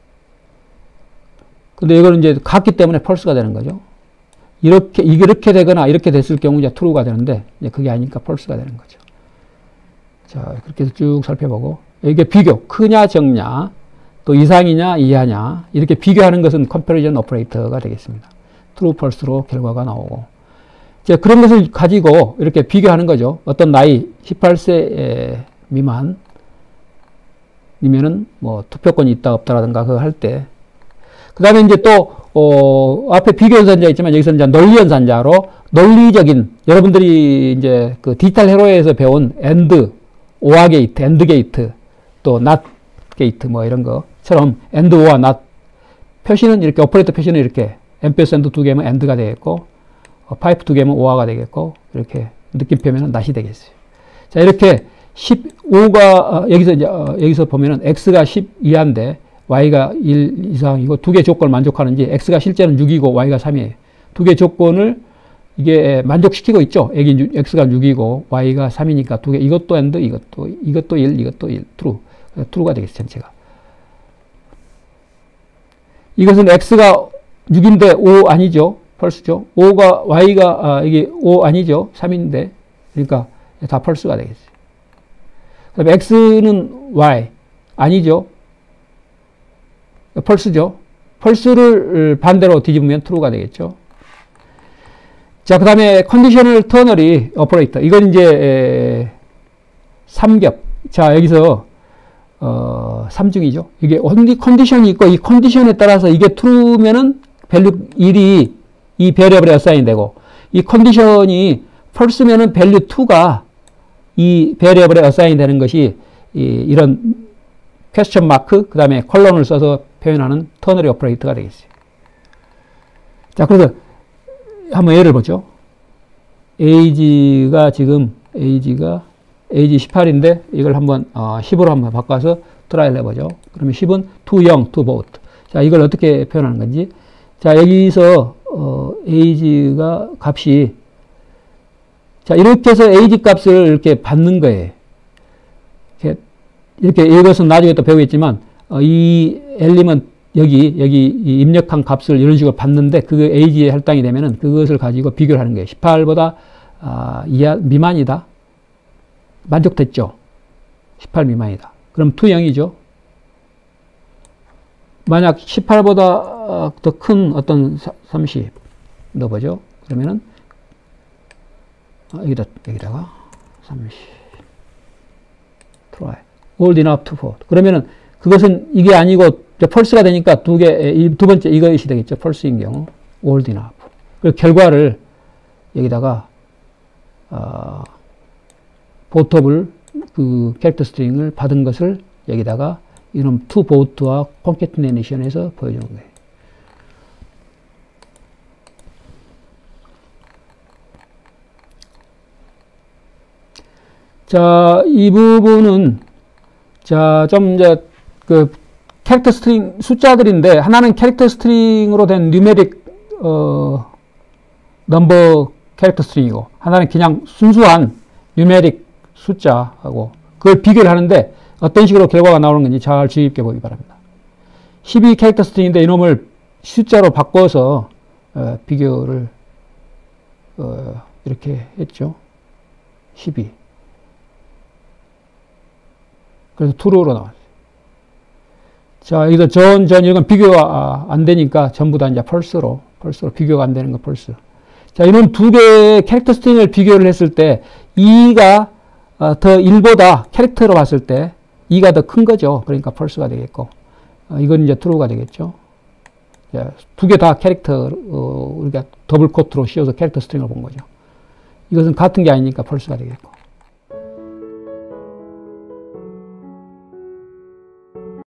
A: 근데 이거는 이제 같기 때문에 false가 되는 거죠. 이렇게, 이렇게 되거나 이렇게 됐을 경우 이제 true가 되는데, 이제 그게 아니니까 false가 되는 거죠. 자, 그렇게 해서 쭉 살펴보고, 이게 비교, 크냐, 적냐, 또 이상이냐, 이하냐, 이렇게 비교하는 것은 comparison operator가 되겠습니다. true, false로 결과가 나오고. 이제 그런 것을 가지고 이렇게 비교하는 거죠. 어떤 나이, 십팔 세 미만이면은 뭐 투표권이 있다, 없다라든가 그거 할 때, 그 다음에 이제 또, 어, 앞에 비교 연산자 있지만 여기서 이제 논리 연산자로 논리적인, 여러분들이 이제 그 디지털 회로에서 배운 AND, 오어 게이트, AND 게이트, 또 NOT 게이트 뭐 이런 것처럼 AND, OR, NOT 표시는 이렇게 오퍼레이터 표시는 이렇게 앰페어샌드 두 개면 AND가 되겠고, 어, 파이프 두 개면 OR가 되겠고, 이렇게 느낌표면은 NOT이 되겠어요. 자, 이렇게 십오가, 어, 여기서 이제, 어, 여기서 보면은 X가 십 이하인데, Y가 일 이상이고 두 개 조건을 만족하는지 X가 실제는 육이고 Y가 삼이에요. 두 개 조건을 이게 만족시키고 있죠. X가 육이고 Y가 삼이니까 두 개, 이것도 AND, 이것도, 이것도 일, 이것도 일, true. true가 되겠어요, 전체가. 이것은 X가 육인데 오 아니죠. false죠. 오가, Y가, 아, 이게 오 아니죠. 삼인데. 그러니까 다 false가 되겠어요. 그 다음에 X는 Y 아니죠. false죠. false를 반대로 뒤집으면 true가 되겠죠. 자, 그 다음에 conditional ternary operator. 이건 이제 삼겹. 자, 여기서 어, 삼중이죠. 이게 컨디션이 있고 이 컨디션에 따라서 이게 true면은 value 일이 이 variable에 assign 되고, 이 컨디션이 false면은 value 이가 이 variable에 assign 되는 것이 이, 이런 퀘스천 마크, 그 다음에 콜론을 써서 표현하는 터너리 오퍼레이터가 되겠어요. 자, 그래서 한번 예를 보죠. age가 지금, age가, age 십팔인데, 이걸 한번, 어, 십으로 한번 바꿔서 트라이를 해보죠. 그러면 십은 too young to vote. 자, 이걸 어떻게 표현하는 건지. 자, 여기서, 어, age가 값이, 자, 이렇게 해서 age 값을 이렇게 받는 거예요. 이렇게 이렇게 이것은 나중에 또 배우겠지만 어, 이 엘리먼트 여기 여기 이 입력한 값을 이런 식으로 받는데 그 에이지에 할당이 되면은 그것을 가지고 비교를 하는 거예요. 십팔보다 아, 이하 미만이다. 만족됐죠. 십팔 미만이다. 그럼 투 영이죠. 만약 십팔보다 더 큰 어떤 삼십 넣어보죠. 그러면은 여기다 여기다가 삼십 try old enough to vote. 그러면은 그것은 이게 아니고 펄스가 되니까 두 개, 두 번째 이것이 되겠죠. 펄스인 경우 old enough. 그 결과를 여기다가 어, 보트업을 그 캐릭터 스트링을 받은 것을 여기다가 이런 to vote와 concatenation에서 보여주는 거예요. 자, 이 부분은 자, 좀 이제 그 캐릭터 스트링 숫자들인데 하나는 캐릭터 스트링으로 된 뉴메릭 어 넘버 캐릭터 스트링이고 하나는 그냥 순수한 뉴메릭 숫자하고 그걸 비교를 하는데 어떤 식으로 결과가 나오는 건지 잘 주의 깊게 보기 바랍니다. 십이 캐릭터 스트링인데 이놈을 숫자로 바꿔서 어, 비교를 어, 이렇게 했죠. 십이. 그래서 true로 나왔어요. 자, 여기서 전, 전, 이건 비교가 안 되니까 전부 다 이제 false로, false로 비교가 안 되는 거 false. 자, 이런 두 개의 캐릭터 스트링을 비교를 했을 때 이가 더 일보다 캐릭터로 봤을 때 이가 더 큰 거죠. 그러니까 false가 되겠고, 어, 이건 이제 true가 되겠죠. 두 개 다 캐릭터, 어, 우리가 더블 코트로 씌워서 캐릭터 스트링을 본 거죠. 이것은 같은 게 아니니까 false가 되겠고.